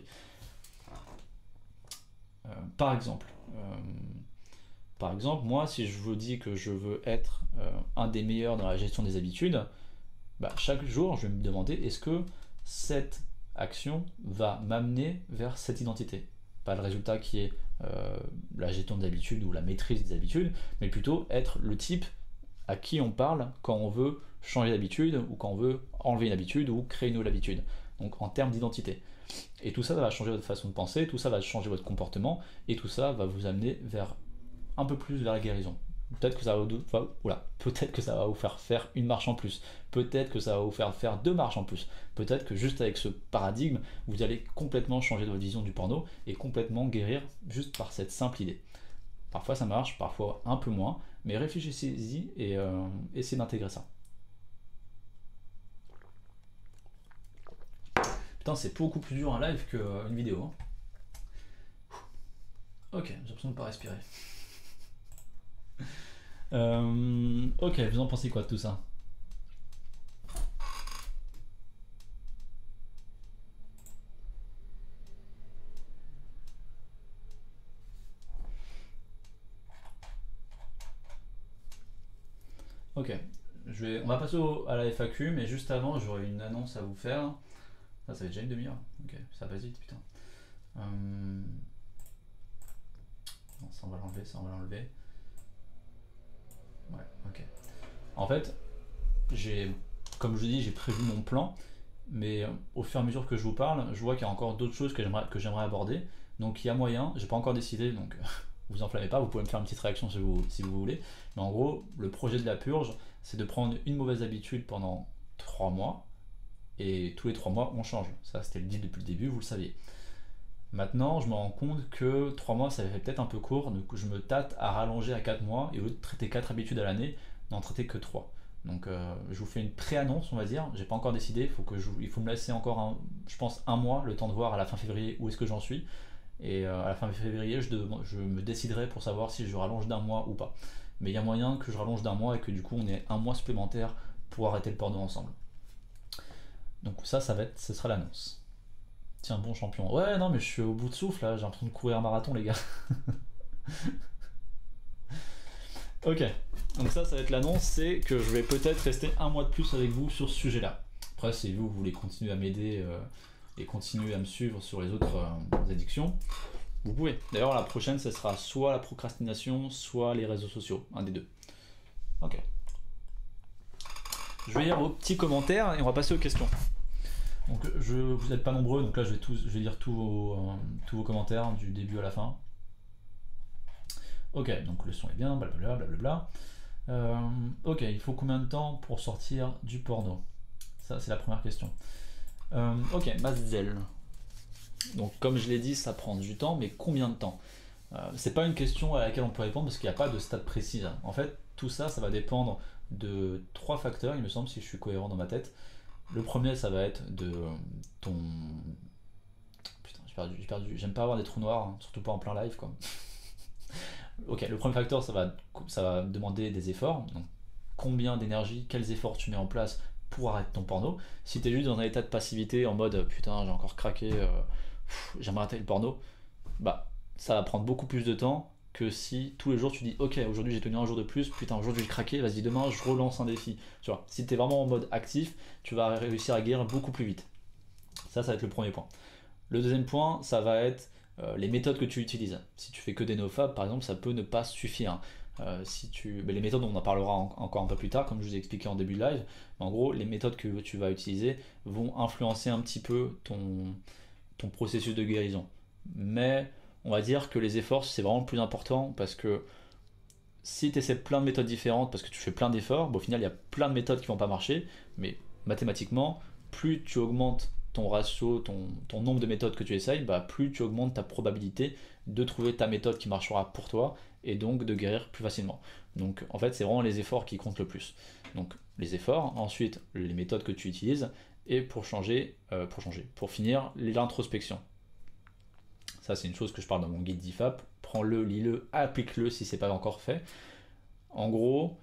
Euh, par exemple, euh, par exemple, moi, si je vous dis que je veux être euh, un des meilleurs dans la gestion des habitudes, bah, chaque jour, je vais me demander est-ce que cette action va m'amener vers cette identité. Pas le résultat qui est euh, la gestion des habitudes ou la maîtrise des habitudes, mais plutôt être le type à qui on parle quand on veut changer d'habitude ou quand on veut enlever une habitude ou créer une nouvelle habitude. Donc en termes d'identité. Et tout ça, ça va changer votre façon de penser, tout ça va changer votre comportement, et tout ça va vous amener vers un peu plus vers la guérison. Peut-être que ça va vous, enfin, oula, peut-être que ça va vous faire faire une marche en plus, peut-être que ça va vous faire faire deux marches en plus, peut-être que juste avec ce paradigme, vous allez complètement changer votre vision du porno et complètement guérir juste par cette simple idée. Parfois ça marche, parfois un peu moins, mais réfléchissez-y et euh, essayez d'intégrer ça. Putain, c'est beaucoup plus dur un live qu'une vidéo. Hein. Ok, j'ai l'impression de ne pas respirer. Euh, ok, vous en pensez quoi de tout ça? Ok, je vais, on va passer au, à la F A Q, mais juste avant, j'aurai une annonce à vous faire. Ah, ça fait déjà une demi-heure. Ok, ça passe vite, putain. Euh... Non, ça on va l'enlever, ça on va l'enlever. Ouais, ok. En fait, j'ai, comme je dis, j'ai prévu mon plan, mais au fur et à mesure que je vous parle, je vois qu'il y a encore d'autres choses que j'aimerais que j'aimerais aborder. Donc il y a moyen, j'ai pas encore décidé, donc vous enflammez pas, vous pouvez me faire une petite réaction si vous, si vous voulez. Mais en gros, le projet de la purge, c'est de prendre une mauvaise habitude pendant trois mois, et tous les trois mois, on change. Ça, c'était le deal depuis le début, vous le saviez. Maintenant, je me rends compte que trois mois, ça fait peut-être un peu court, donc je me tâte à rallonger à quatre mois, et au lieu de traiter quatre habitudes à l'année, n'en traiter que trois. Donc euh, je vous fais une pré-annonce, on va dire, j'ai pas encore décidé, faut que je, il faut me laisser encore, un, je pense, un mois, le temps de voir à la fin février où est-ce que j'en suis. Et euh, à la fin février, je, de, je me déciderai pour savoir si je rallonge d'un mois ou pas. Mais il y a moyen que je rallonge d'un mois et que du coup on ait un mois supplémentaire pour arrêter le porno ensemble. Donc ça, ça va être, ce sera l'annonce. Tiens, bon champion. Ouais, non, mais je suis au bout de souffle là, j'ai l'impression de courir un marathon, les gars. Ok, donc ça, ça va être l'annonce, c'est que je vais peut-être rester un mois de plus avec vous sur ce sujet-là. Après, si vous, vous voulez continuer à m'aider euh, et continuer à me suivre sur les autres euh, addictions, vous pouvez. D'ailleurs, la prochaine, ce sera soit la procrastination, soit les réseaux sociaux, un des deux. Ok. Je vais lire vos petits commentaires et on va passer aux questions. Donc, je, vous n'êtes pas nombreux, donc là, je vais, tous, je vais lire tous vos, euh, tous vos commentaires du début à la fin. Ok, donc le son est bien, blablabla, blablabla. Euh, ok, il faut combien de temps pour sortir du porno? Ça, c'est la première question. Euh, ok, Mazel. Donc, comme je l'ai dit, ça prend du temps, mais combien de temps? euh, C'est pas une question à laquelle on peut répondre parce qu'il n'y a pas de stade précis. En fait, tout ça, ça va dépendre de trois facteurs, il me semble, si je suis cohérent dans ma tête. Le premier, ça va être de ton. Putain, j'ai perdu, j'ai perdu. J'aime pas avoir des trous noirs, hein, surtout pas en plein live, quoi. Ok, le premier facteur, ça va, ça va demander des efforts. Donc, combien d'énergie, quels efforts tu mets en place pour arrêter ton porno. Si tu es juste dans un état de passivité en mode putain, j'ai encore craqué, euh, pff, j'aimerais arrêter le porno, bah ça va prendre beaucoup plus de temps que si tous les jours tu dis ok, aujourd'hui j'ai tenu un jour de plus, putain, aujourd'hui j'ai craqué, vas-y, demain je relance un défi. Tu vois, si tu es vraiment en mode actif, tu vas réussir à guérir beaucoup plus vite. Ça, ça va être le premier point. Le deuxième point, ça va être euh, les méthodes que tu utilises. Si tu fais que des nofab, par exemple, ça peut ne pas suffire. Euh, si tu... Mais les méthodes, on en parlera en- encore un peu plus tard, comme je vous ai expliqué en début de live. Mais en gros, les méthodes que tu vas utiliser vont influencer un petit peu ton, ton processus de guérison. Mais on va dire que les efforts, c'est vraiment le plus important parce que si tu essaies plein de méthodes différentes, parce que tu fais plein d'efforts, bon, au final, il y a plein de méthodes qui vont pas marcher, mais mathématiquement, plus tu augmentes ton ratio, ton, ton nombre de méthodes que tu essayes, bah, plus tu augmentes ta probabilité de trouver ta méthode qui marchera pour toi et donc de guérir plus facilement. Donc en fait, c'est vraiment les efforts qui comptent le plus. Donc les efforts, ensuite les méthodes que tu utilises, et pour changer, euh, pour changer, pour finir, l'introspection. Ça, c'est une chose que je parle dans mon guide d'I F A P. Prends-le, lis-le, applique-le si c'est pas encore fait. En gros,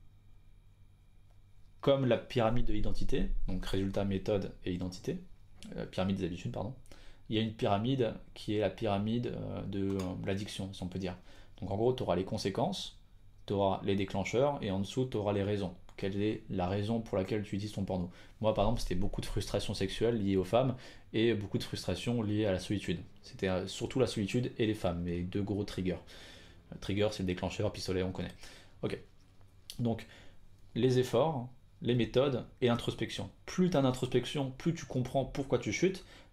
comme la pyramide de l'identité, donc résultat, méthode et identité, euh, pyramide des habitudes, pardon, il y a une pyramide qui est la pyramide euh, de euh, l'addiction, si on peut dire. Donc en gros, tu auras les conséquences, tu auras les déclencheurs, et en dessous, tu auras les raisons. Quelle est la raison pour laquelle tu utilises ton porno? Moi, par exemple, c'était beaucoup de frustration sexuelle liée aux femmes, et beaucoup de frustration liée à la solitude. C'était euh, surtout la solitude et les femmes, mes deux gros triggers. Le trigger, c'est le déclencheur, pistolet, on connaît. Ok. Donc, les efforts, les méthodes et l'introspection. Plus tu as d'introspection, plus tu comprends pourquoi tu chutes,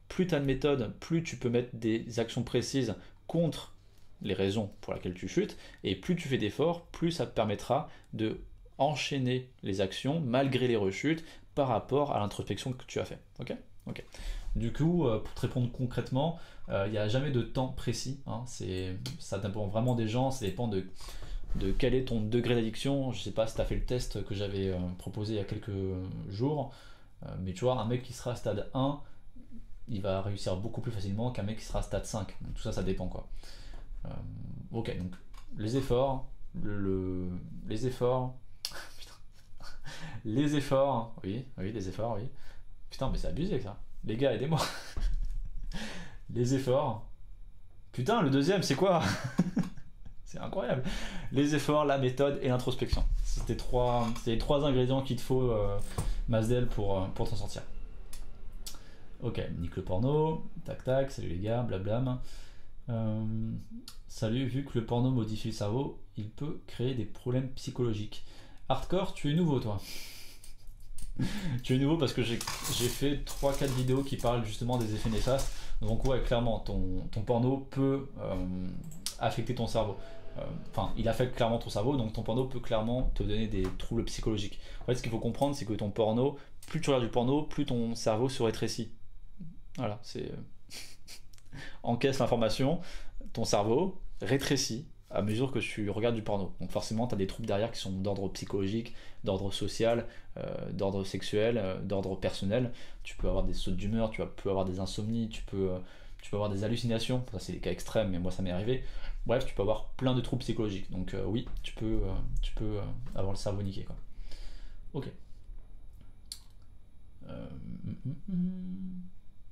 plus tu as de méthode, plus tu peux mettre des actions précises contre les raisons pour lesquelles tu chutes, et plus tu fais d'efforts, plus ça te permettra de enchaîner les actions malgré les rechutes par rapport à l'introspection que tu as fait. Ok, ok. Du coup, euh, pour te répondre concrètement, il euh, n'y a jamais de temps précis. Hein, ça dépend vraiment des gens, ça dépend de, de quel est ton degré d'addiction. Je sais pas si tu as fait le test que j'avais euh, proposé il y a quelques jours, euh, mais tu vois, un mec qui sera à stade un, il va réussir beaucoup plus facilement qu'un mec qui sera à stade cinq. Donc, tout ça, ça dépend quoi. Euh, ok, donc les efforts, le, le- les efforts, putain, les efforts, oui, oui, les efforts, oui. Putain, mais c'est abusé ça. Les gars, aidez-moi. Les efforts. Putain, le deuxième, c'est quoi? C'est incroyable. Les efforts, la méthode et l'introspection. C'était trois, c'est les trois ingrédients qu'il te faut, euh, Mazdel, pour, euh, pour t'en sortir. Ok, nique le porno, tac tac, salut les gars, blablam. Euh, salut, vu que le porno modifie le cerveau, il peut créer des problèmes psychologiques. Hardcore, tu es nouveau toi. Tu es nouveau parce que j'ai j'ai fait trois quatre vidéos qui parlent justement des effets néfastes. Donc ouais, clairement, ton, ton porno peut euh, affecter ton cerveau. Euh, Enfin, il affecte clairement ton cerveau, donc ton porno peut clairement te donner des troubles psychologiques. En fait, ce qu'il faut comprendre, c'est que ton porno, plus tu regardes du porno, plus ton cerveau se rétrécit. Voilà, c'est... encaisse l'information, ton cerveau rétrécit à mesure que tu regardes du porno. Donc forcément, tu as des troubles derrière qui sont d'ordre psychologique, d'ordre social, euh, d'ordre sexuel, euh, d'ordre personnel. Tu peux avoir des sautes d'humeur, tu peux avoir des insomnies, tu peux, euh, tu peux avoir des hallucinations. Ça, c'est des cas extrêmes, mais moi, ça m'est arrivé. Bref, tu peux avoir plein de troubles psychologiques. Donc euh, oui, tu peux, euh, tu peux euh, avoir le cerveau niqué, quoi. Ok. Euh, hum, hum, hum.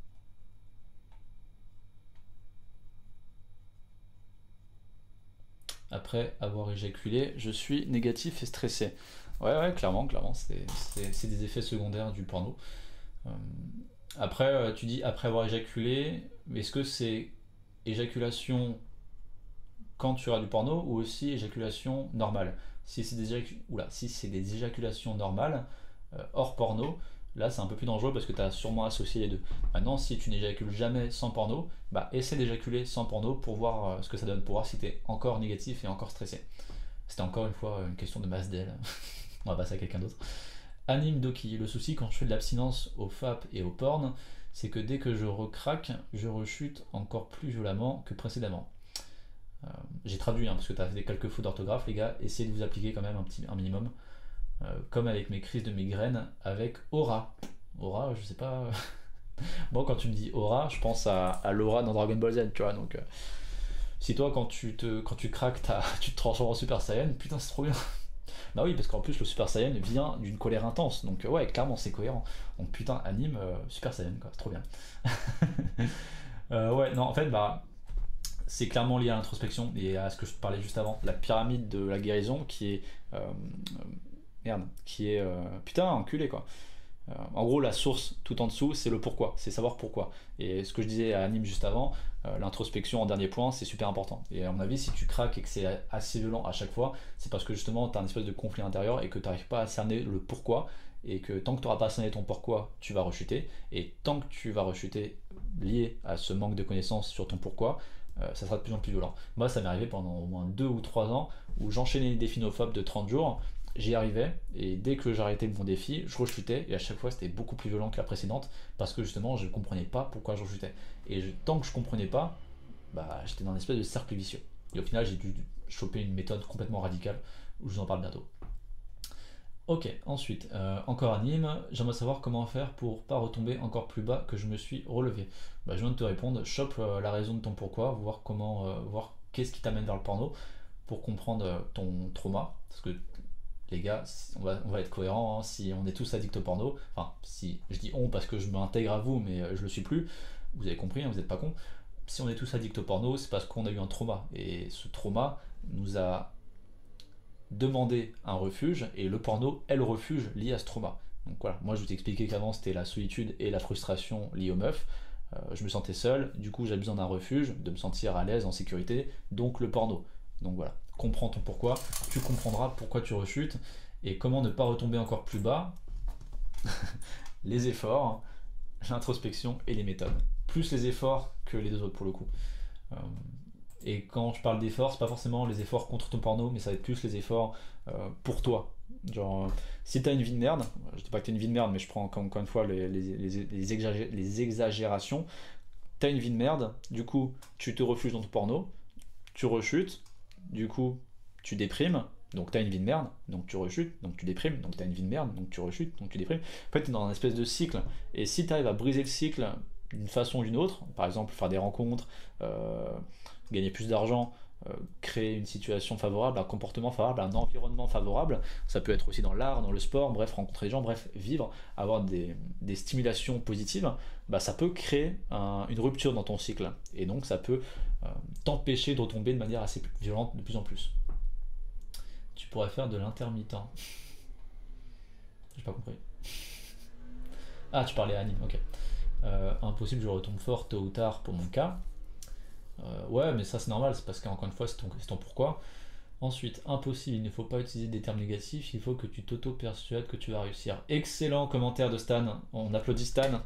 Après avoir éjaculé, je suis négatif et stressé. Ouais, ouais, clairement, clairement, c'est c'est- c'est des effets secondaires du porno. Euh, après, euh, tu dis après avoir éjaculé, mais est-ce que c'est éjaculation quand tu regardes du porno ou aussi éjaculation normale? Si c'est des, éjac- Oula, si c'est des éjaculations normales, euh, hors porno, là c'est un peu plus dangereux parce que tu as sûrement associé les deux. Maintenant, si tu n'éjacules jamais sans porno, bah essaie d'éjaculer sans porno pour voir euh, ce que ça donne, pour voir si tu es encore négatif et encore stressé. C'était encore une fois une question de masse d'aile. On va passer à quelqu'un d'autre. Anime Doki, le souci quand je fais de l'abstinence au F A P et au porn, c'est que dès que je recraque, je rechute encore plus violemment que précédemment. Euh, J'ai traduit hein, parce que tu as fait quelques fautes d'orthographe, les gars, essayez de vous appliquer quand même un, petit, un minimum. Euh, comme avec mes crises de migraine avec Aura. Aura, je sais pas. Moi, quand tu me dis Aura, je pense à, à Laura dans Dragon Ball Z, tu vois. Donc, euh, si toi, quand tu, te, quand tu craques, tu te transformes en Super Saiyan, putain, c'est trop bien. Bah oui, parce qu'en plus, le Super Saiyan vient d'une colère intense. Donc, euh, ouais, clairement, c'est cohérent. Donc, putain, anime euh, Super Saiyan, quoi. C'est trop bien. euh, ouais, non, en fait, bah. C'est clairement lié à l'introspection et à ce que je te parlais juste avant, la pyramide de la guérison qui est euh, euh, merde, qui est euh, putain enculé quoi. Euh, en gros, la source tout en dessous, c'est le pourquoi, c'est savoir pourquoi. Et ce que je disais à Anime juste avant, euh, l'introspection en dernier point, c'est super important. Et à mon avis, si tu craques et que c'est assez violent à chaque fois, c'est parce que justement, tu as un espèce de conflit intérieur et que tu n'arrives pas à cerner le pourquoi. Et que tant que tu n'auras pas cerné ton pourquoi, tu vas rechuter. Et tant que tu vas rechuter lié à ce manque de connaissances sur ton pourquoi, euh, ça sera de plus en plus violent. Moi, ça m'est arrivé pendant au moins deux ou trois ans où j'enchaînais des défis nophobes de trente jours. J'y arrivais et dès que j'arrêtais mon défi, je rechutais et à chaque fois c'était beaucoup plus violent que la précédente parce que justement je ne comprenais pas pourquoi je rechutais. Et je- tant que je comprenais pas, bah, j'étais dans une espèce de cercle vicieux. Et au final j'ai dû choper une méthode complètement radicale où je vous en parle bientôt. Ok, ensuite, euh, encore anime, j'aimerais savoir comment faire pour pas retomber encore plus bas que je me suis relevé. Bah, je viens de te répondre, chope euh, la raison de ton pourquoi, voir comment, euh, voir qu'est-ce qui t'amène vers le porno pour comprendre euh, ton trauma. Parce que les gars, on va, on va être cohérent, hein, si on est tous addicts au porno, enfin, si je dis on parce que je m'intègre à vous, mais euh, je le suis plus, vous avez compris, hein, vous n'êtes pas con. Si on est tous addicts au porno, c'est parce qu'on a eu un trauma. Et ce trauma nous a demandé un refuge, et le porno est le refuge lié à ce trauma. Donc voilà, moi je vous ai expliqué qu'avant c'était la solitude et la frustration liées aux meufs. Euh, je me sentais seul, du coup j'avais besoin d'un refuge, de me sentir à l'aise, en sécurité, donc le porno. Donc voilà, comprends ton pourquoi, tu comprendras pourquoi tu rechutes et comment ne pas retomber encore plus bas. Les efforts, l'introspection et les méthodes. plus les efforts que les deux autres pour le coup. Euh, et quand je parle d'efforts, c'est pas forcément les efforts contre ton porno, mais ça va être plus les efforts euh, pour toi. Genre, euh, si t'as une vie de merde, je dis pas que t'as une vie de merde, mais je prends encore, encore une fois les, les, les, les, exagé les exagérations. T'as une vie de merde, du coup, tu te refuges dans ton porno, tu rechutes, du coup, tu déprimes, donc t'as une vie de merde, donc tu rechutes, donc tu déprimes, donc t'as une vie de merde, donc tu rechutes, donc tu déprimes. En fait, t'es dans un espèce de cycle. Et si t'arrives à briser le cycle d'une façon ou d'une autre, par exemple faire des rencontres, euh, gagner plus d'argent, euh, créer une situation favorable, un comportement favorable, un environnement favorable, ça peut être aussi dans l'art, dans le sport, bref, rencontrer des gens, bref, vivre, avoir des, des stimulations positives, bah, ça peut créer un, une rupture dans ton cycle. Et donc ça peut euh, t'empêcher de retomber de manière assez violente de plus en plus. Tu pourrais faire de l'intermittent. J'ai pas compris. Ah, tu parlais anime, ok. Euh, impossible, je retombe fort tôt ou tard pour mon cas. Euh, ouais, mais ça c'est normal, c'est parce qu'encore une fois, c'est ton, ton pourquoi. Ensuite, impossible, il ne faut pas utiliser des termes négatifs, il faut que tu t'auto-persuades que tu vas réussir. Excellent commentaire de Stan, on applaudit Stan.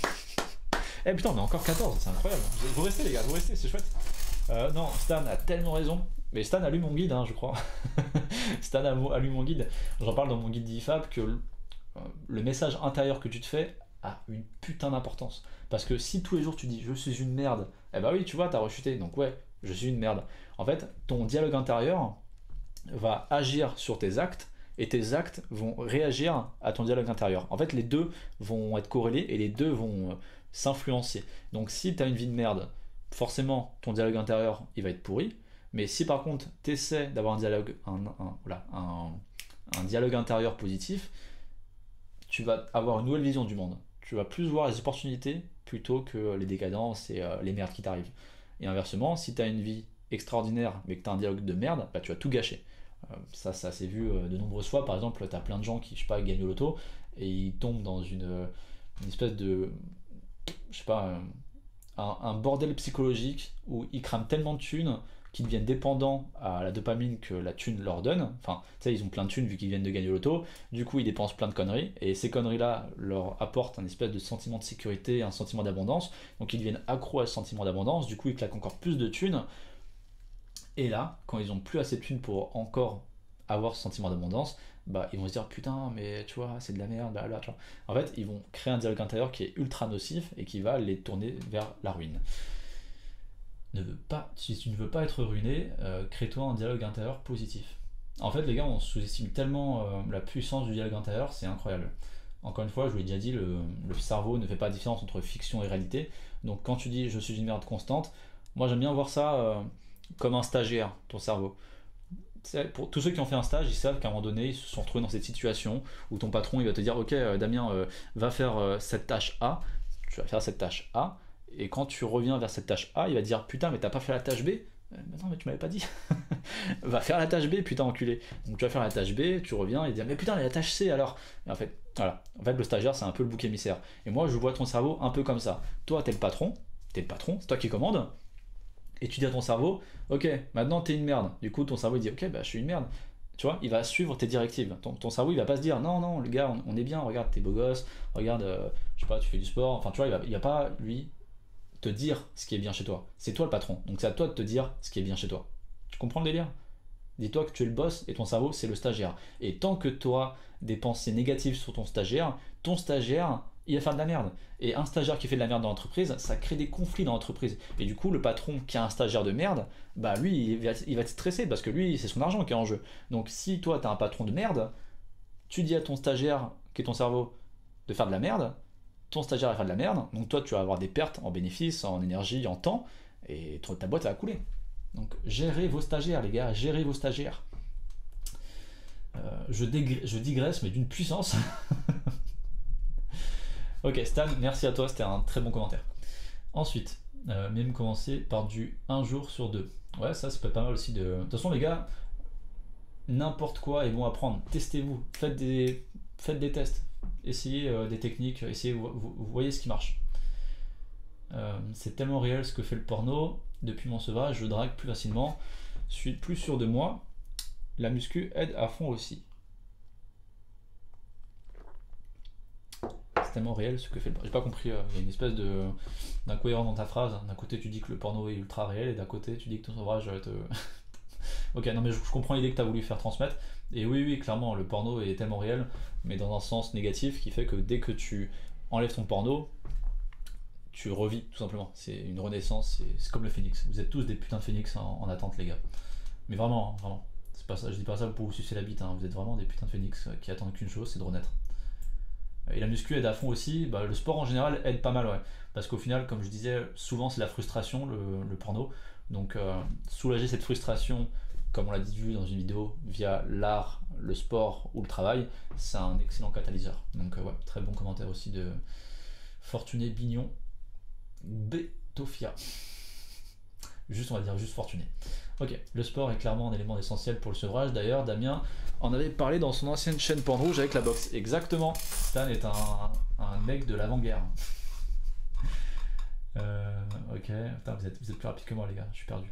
Eh putain, on est encore quatorze, c'est incroyable. Vous restez les gars, vous restez, c'est chouette. Euh, non, Stan a tellement raison. Mais Stan a lu mon guide, hein, je crois. Stan a, a lu mon guide. J'en parle dans mon guide d'I F A B que le, le message intérieur que tu te fais a une putain d'importance. Parce que si tous les jours tu dis je suis une merde, eh bah oui, tu vois, t'as rechuté. Donc ouais, je suis une merde. En fait, ton dialogue intérieur va agir sur tes actes et tes actes vont réagir à ton dialogue intérieur. En fait, les deux vont être corrélés et les deux vont euh, s'influencer. Donc si t'as une vie de merde, forcément ton dialogue intérieur il va être pourri. Mais si par contre tu essaies d'avoir un dialogue, un, un, voilà, un, un dialogue intérieur positif, tu vas avoir une nouvelle vision du monde. Tu vas plus voir les opportunités plutôt que les décadences et euh, les merdes qui t'arrivent. Et inversement, si tu as une vie extraordinaire mais que tu as un dialogue de merde, bah, tu vas tout gâcher. Euh, ça, ça s'est vu euh, de nombreuses fois. Par exemple, tu as plein de gens qui, je sais pas, gagnent au loto et ils tombent dans une, une espèce de, je sais pas, un, un bordel psychologique où ils crament tellement de thunes qui deviennent dépendants à la dopamine que la thune leur donne. Enfin, tu sais, ils ont plein de thunes vu qu'ils viennent de gagner au loto. Du coup, ils dépensent plein de conneries. Et ces conneries-là leur apportent un espèce de sentiment de sécurité, un sentiment d'abondance. Donc, ils deviennent accros à ce sentiment d'abondance. Du coup, ils claquent encore plus de thunes. Et là, quand ils ont plus assez de thunes pour encore avoir ce sentiment d'abondance, bah, ils vont se dire putain, mais tu vois, c'est de la merde, là, là, tu vois. En fait, ils vont créer un dialogue intérieur qui est ultra nocif et qui va les tourner vers la ruine. Ne veut pas, si tu ne veux pas être ruiné, euh, crée-toi un dialogue intérieur positif. En fait, les gars, on sous-estime tellement euh, la puissance du dialogue intérieur, c'est incroyable. Encore une fois, je vous l'ai déjà dit, le, le cerveau ne fait pas la différence entre fiction et réalité. Donc quand tu dis je suis une merde constante, moi j'aime bien voir ça euh, comme un stagiaire, ton cerveau. Pour tous ceux qui ont fait un stage, ils savent qu'à un moment donné, ils se sont retrouvés dans cette situation où ton patron il va te dire ok euh, Damien, euh, va faire euh, cette tâche A, tu vas faire cette tâche A, et quand tu reviens vers cette tâche A, il va te dire putain mais t'as pas fait la tâche B. Euh, non mais tu m'avais pas dit. Va faire la tâche B putain enculé. Donc tu vas faire la tâche B, tu reviens et dire mais putain il y a la tâche C alors. Et en fait voilà, en fait le stagiaire c'est un peu le bouc émissaire. Et moi je vois ton cerveau un peu comme ça. Toi t'es le patron, t'es le patron, c'est toi qui commandes. Et tu dis à ton cerveau ok maintenant t'es une merde. Du coup ton cerveau il dit ok bah je suis une merde. Tu vois, il va suivre tes directives. Ton, ton cerveau, il va pas se dire non, non, le gars, on, on est bien, regarde, t'es beau gosse, regarde, euh, je sais pas, tu fais du sport. Enfin, tu vois, il va, il va pas, lui, te dire ce qui est bien chez toi. C'est toi le patron. Donc c'est à toi de te dire ce qui est bien chez toi. Tu comprends le délire? Dis-toi que tu es le boss et ton cerveau, c'est le stagiaire. Et tant que tu auras des pensées négatives sur ton stagiaire, ton stagiaire, il va faire de la merde. Et un stagiaire qui fait de la merde dans l'entreprise, ça crée des conflits dans l'entreprise. Et du coup, le patron qui a un stagiaire de merde, bah lui, il va, il va te stresser parce que lui, c'est son argent qui est en jeu. Donc si toi, tu as un patron de merde, tu dis à ton stagiaire, qui est ton cerveau, de faire de la merde, ton stagiaire va faire de la merde, donc toi, tu vas avoir des pertes en bénéfices, en énergie, en temps, et ta boîte, ça va couler. Donc gérez vos stagiaires, les gars, gérez vos stagiaires. Euh, je, je digresse, mais d'une puissance. Ok, Stan, merci à toi, c'était un très bon commentaire. Ensuite, euh, même commencer par du un jour sur deux. Ouais, ça, ça peut être pas mal aussi de... De toute façon, les gars, n'importe quoi est bon à prendre. Testez-vous, faites des, faites des tests, essayez euh, des techniques, essayez, vous, vous, vous voyez ce qui marche. Euh, c'est tellement réel ce que fait le porno. Depuis mon sevrage, je drague plus facilement, je suis plus sûr de moi. La muscu aide à fond aussi. tellement réel ce que fait le porno. J'ai pas compris, euh, il y a une espèce de d'incohérence dans ta phrase. D'un côté tu dis que le porno est ultra réel et d'un côté tu dis que ton sevrage te... Ok, non mais je, je comprends l'idée que tu as voulu faire transmettre. Et oui, oui, clairement, le porno est tellement réel, mais dans un sens négatif qui fait que dès que tu enlèves ton porno, tu revis tout simplement. C'est une renaissance, c'est comme le phénix. Vous êtes tous des putains de phénix en, en attente, les gars. Mais vraiment, hein, vraiment. C'est pas ça, je dis pas ça pour vous sucer la bite, hein. Vous êtes vraiment des putains de phénix qui attendent qu'une chose, c'est de renaître. Et la muscu aide à fond aussi, bah, le sport en général aide pas mal, ouais. Parce qu'au final, comme je disais, souvent c'est la frustration, le, le porno. Donc euh, soulager cette frustration, comme on l'a dit vu dans une vidéo, via l'art, le sport ou le travail, c'est un excellent catalyseur. Donc euh, ouais, très bon commentaire aussi de Fortuné Bignon Betofia. Juste, on va dire juste Fortuné. Ok, le sport est clairement un élément essentiel pour le sevrage. D'ailleurs, Damien en avait parlé dans son ancienne chaîne Porn Rouge avec la boxe. Exactement. Stan est un, un mec de l'avant-guerre. Euh, ok, putain, vous êtes, vous êtes plus rapide que moi, les gars, je suis perdu.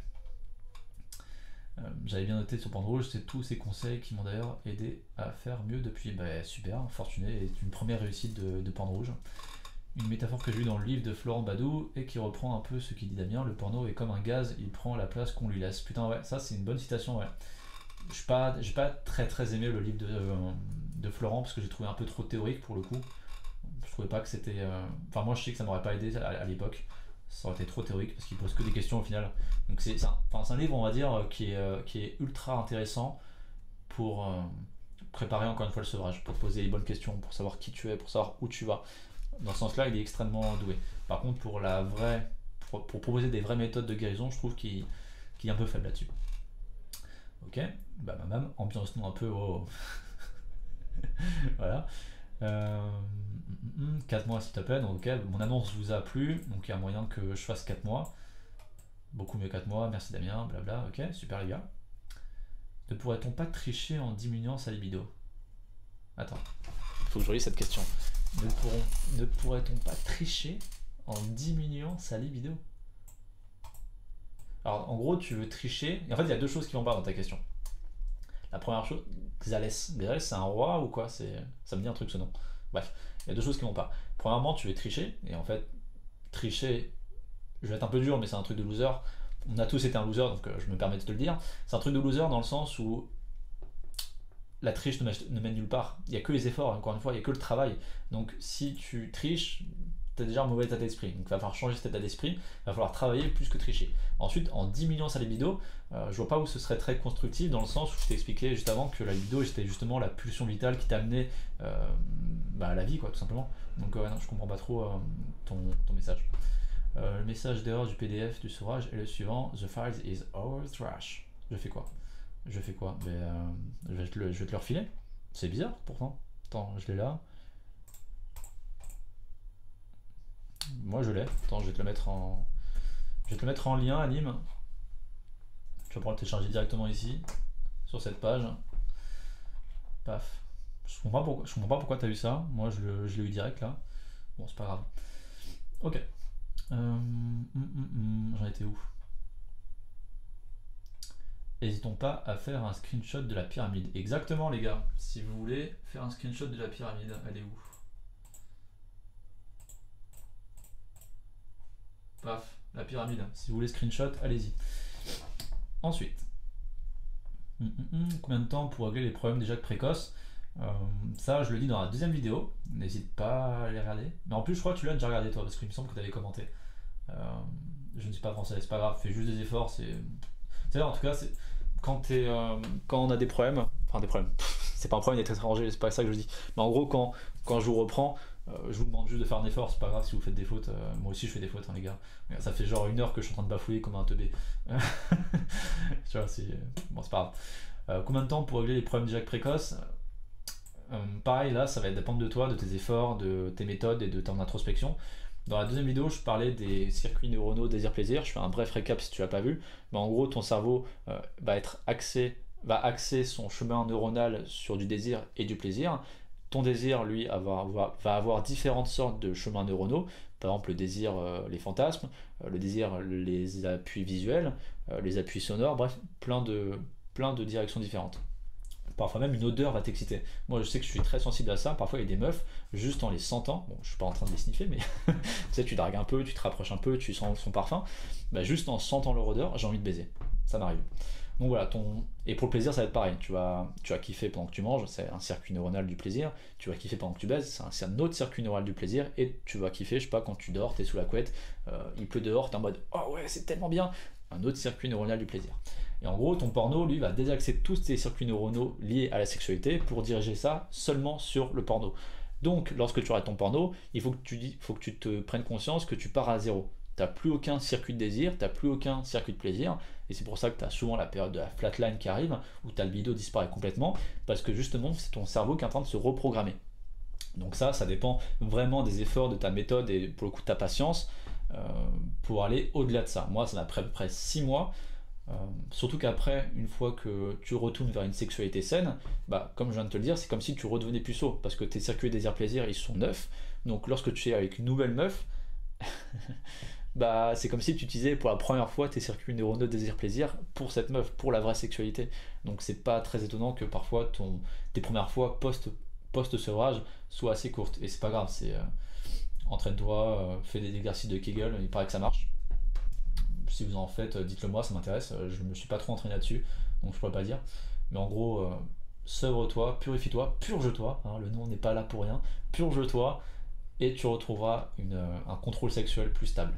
Euh, J'avais bien noté sur Porn Rouge, c'est tous ces conseils qui m'ont d'ailleurs aidé à faire mieux depuis. Bah, super, Fortuné est une première réussite de, de Porn Rouge. Une métaphore que j'ai eue dans le livre de Florent Badou et qui reprend un peu ce qu'il dit Damien, le porno est comme un gaz, il prend la place qu'on lui laisse. Putain ouais, ça c'est une bonne citation, ouais. J'ai pas, j'ai pas très très aimé le livre de, euh, de Florent parce que j'ai trouvé un peu trop théorique pour le coup. Je trouvais pas que c'était... Euh... Enfin moi je sais que ça m'aurait pas aidé à, à l'époque, ça aurait été trop théorique parce qu'il pose que des questions au final. Donc c'est un, enfin, un livre on va dire qui est, euh, qui est ultra intéressant pour euh, préparer encore une fois le sevrage, pour te poser les bonnes questions, pour savoir qui tu es, pour savoir où tu vas. Dans ce sens-là, il est extrêmement doué. Par contre, pour la vraie, pour, pour proposer des vraies méthodes de guérison, je trouve qu'il qu'il est un peu faible là-dessus. Ok, bah madame, ambiance-nous un peu. Oh. Voilà. Euh, quatre mois s'il te plaît. Donc, ok, mon annonce vous a plu, donc il y a moyen que je fasse quatre mois. Beaucoup mieux quatre mois, merci Damien, blabla. Ok, super les gars. Ne pourrait-on pas tricher en diminuant sa libido? Attends, faut que je relise cette question. Ne, pourront, ne pourrait-on pas tricher en diminuant sa libido? Alors en gros tu veux tricher, et en fait il y a deux choses qui vont pas dans ta question. La première chose, Xalès. Xalès c'est un roi ou quoi? C'est, ça me dit un truc ce nom. Bref, il y a deux choses qui vont pas. Premièrement tu veux tricher, et en fait tricher, je vais être un peu dur mais c'est un truc de loser. On a tous été un loser donc je me permets de te le dire. C'est un truc de loser dans le sens où la triche ne mène nulle part. Il n'y a que les efforts, encore une fois, il n'y a que le travail. Donc si tu triches, tu as déjà un mauvais état d'esprit. Donc il va falloir changer cet état d'esprit, il va falloir travailler plus que tricher. Ensuite, en diminuant sa libido, euh, je vois pas où ce serait très constructif, dans le sens où je t'ai expliqué juste avant que la libido c'était justement la pulsion vitale qui t'amenait euh, bah, à la vie, quoi, tout simplement. Donc euh, non, je comprends pas trop euh, ton, ton message. Euh, le message d'erreur du P D F du sevrage est le suivant: The files is our trash. Je fais quoi? Je fais quoi? Ben, euh, je, vais te le, je vais te le refiler. C'est bizarre pourtant. Attends, je l'ai là. Moi je l'ai. Attends, je vais te le mettre en. Je vais te le mettre en lien, Anime. Tu vas pouvoir le télécharger directement ici, sur cette page. Paf. Je comprends pas pourquoi, je comprends pas pourquoi t'as eu ça. Moi je, le, je l'ai eu direct là. Bon, c'est pas grave. Ok. Euh, hum, hum, hum, j'en étais où? N'hésitons pas à faire un screenshot de la pyramide. Exactement les gars, si vous voulez faire un screenshot de la pyramide, elle est où? Paf, la pyramide. Si vous voulez screenshot, allez-y. Ensuite, hum, hum, hum, combien de temps pour régler les problèmes d'éjac précoce? euh, Ça, je le dis dans la deuxième vidéo. N'hésite pas à les regarder. Mais en plus, je crois que tu l'as déjà regardé toi, parce qu'il me semble que tu avais commenté. Euh, je ne suis pas français, c'est pas grave, fais juste des efforts. C'est, c'est en tout cas, c'est quand, euh, quand on a des problèmes, enfin des problèmes, c'est pas un problème d'être étranger, c'est pas ça que je dis, mais en gros quand, quand je vous reprends, euh, je vous demande juste de faire un effort, c'est pas grave si vous faites des fautes, euh, moi aussi je fais des fautes hein, les gars, ça fait genre une heure que je suis en train de bafouiller comme un teubé. Tu vois, c'est, bon c'est pas grave. Euh, combien de temps pour régler les problèmes d'éjac précoce? euh, Pareil là, ça va dépendre de toi, de tes efforts, de tes méthodes et de ton introspection. Dans la deuxième vidéo, je parlais des circuits neuronaux désir-plaisir. Je fais un bref récap si tu l'as pas vu. Mais en gros, ton cerveau euh, va être axé, va axer son chemin neuronal sur du désir et du plaisir. Ton désir, lui, avoir, va, va avoir différentes sortes de chemins neuronaux. Par exemple, le désir, euh, les fantasmes, euh, le désir, les appuis visuels, euh, les appuis sonores, bref, plein de, plein de directions différentes. Parfois même une odeur va t'exciter. Moi je sais que je suis très sensible à ça, parfois il y a des meufs, juste en les sentant, bon je suis pas en train de les sniffer, mais tu sais, tu dragues un peu, tu te rapproches un peu, tu sens son parfum, bah juste en sentant leur odeur, j'ai envie de baiser. Ça m'arrive. Donc voilà, ton... et pour le plaisir, ça va être pareil. Tu vas, tu vas kiffer pendant que tu manges, c'est un circuit neuronal du plaisir. Tu vas kiffer pendant que tu baises, c'est un, c'est un autre circuit neuronal du plaisir. Et tu vas kiffer, je sais pas, quand tu dors, t'es sous la couette, euh, il pleut dehors, t'es en mode oh ouais, c'est tellement bien. Un autre circuit neuronal du plaisir. Et en gros, ton porno, lui, va désaxer tous tes circuits neuronaux liés à la sexualité pour diriger ça seulement sur le porno. Donc, lorsque tu regardes ton porno, il faut que tu, dis, faut que tu te prennes conscience que tu pars à zéro. T'as plus aucun circuit de désir, t'as plus aucun circuit de plaisir, et c'est pour ça que t'as souvent la période de la flatline qui arrive, où ta libido disparaît complètement, parce que justement c'est ton cerveau qui est en train de se reprogrammer. Donc ça, ça dépend vraiment des efforts de ta méthode et pour le coup de ta patience, euh, pour aller au-delà de ça. Moi, ça m'a pris à peu près six mois, euh, surtout qu'après, une fois que tu retournes vers une sexualité saine, bah, comme je viens de te le dire, c'est comme si tu redevenais puceau, parce que tes circuits désir-plaisir, ils sont neufs, donc lorsque tu es avec une nouvelle meuf, bah c'est comme si tu utilisais pour la première fois tes circuits neuronaux de désir-plaisir pour cette meuf, pour la vraie sexualité. Donc c'est pas très étonnant que parfois ton, tes premières fois post, post-sevrage soient assez courtes. Et c'est pas grave, c'est euh, entraîne-toi, euh, fais des exercices de Kegel, il paraît que ça marche. Si vous en faites, dites-le moi, ça m'intéresse. Je me suis pas trop entraîné là-dessus, donc je pourrais pas dire. Mais en gros, euh, sevre-toi, purifie-toi, purge-toi, hein, le nom n'est pas là pour rien, purge-toi, et tu retrouveras une, euh, un contrôle sexuel plus stable.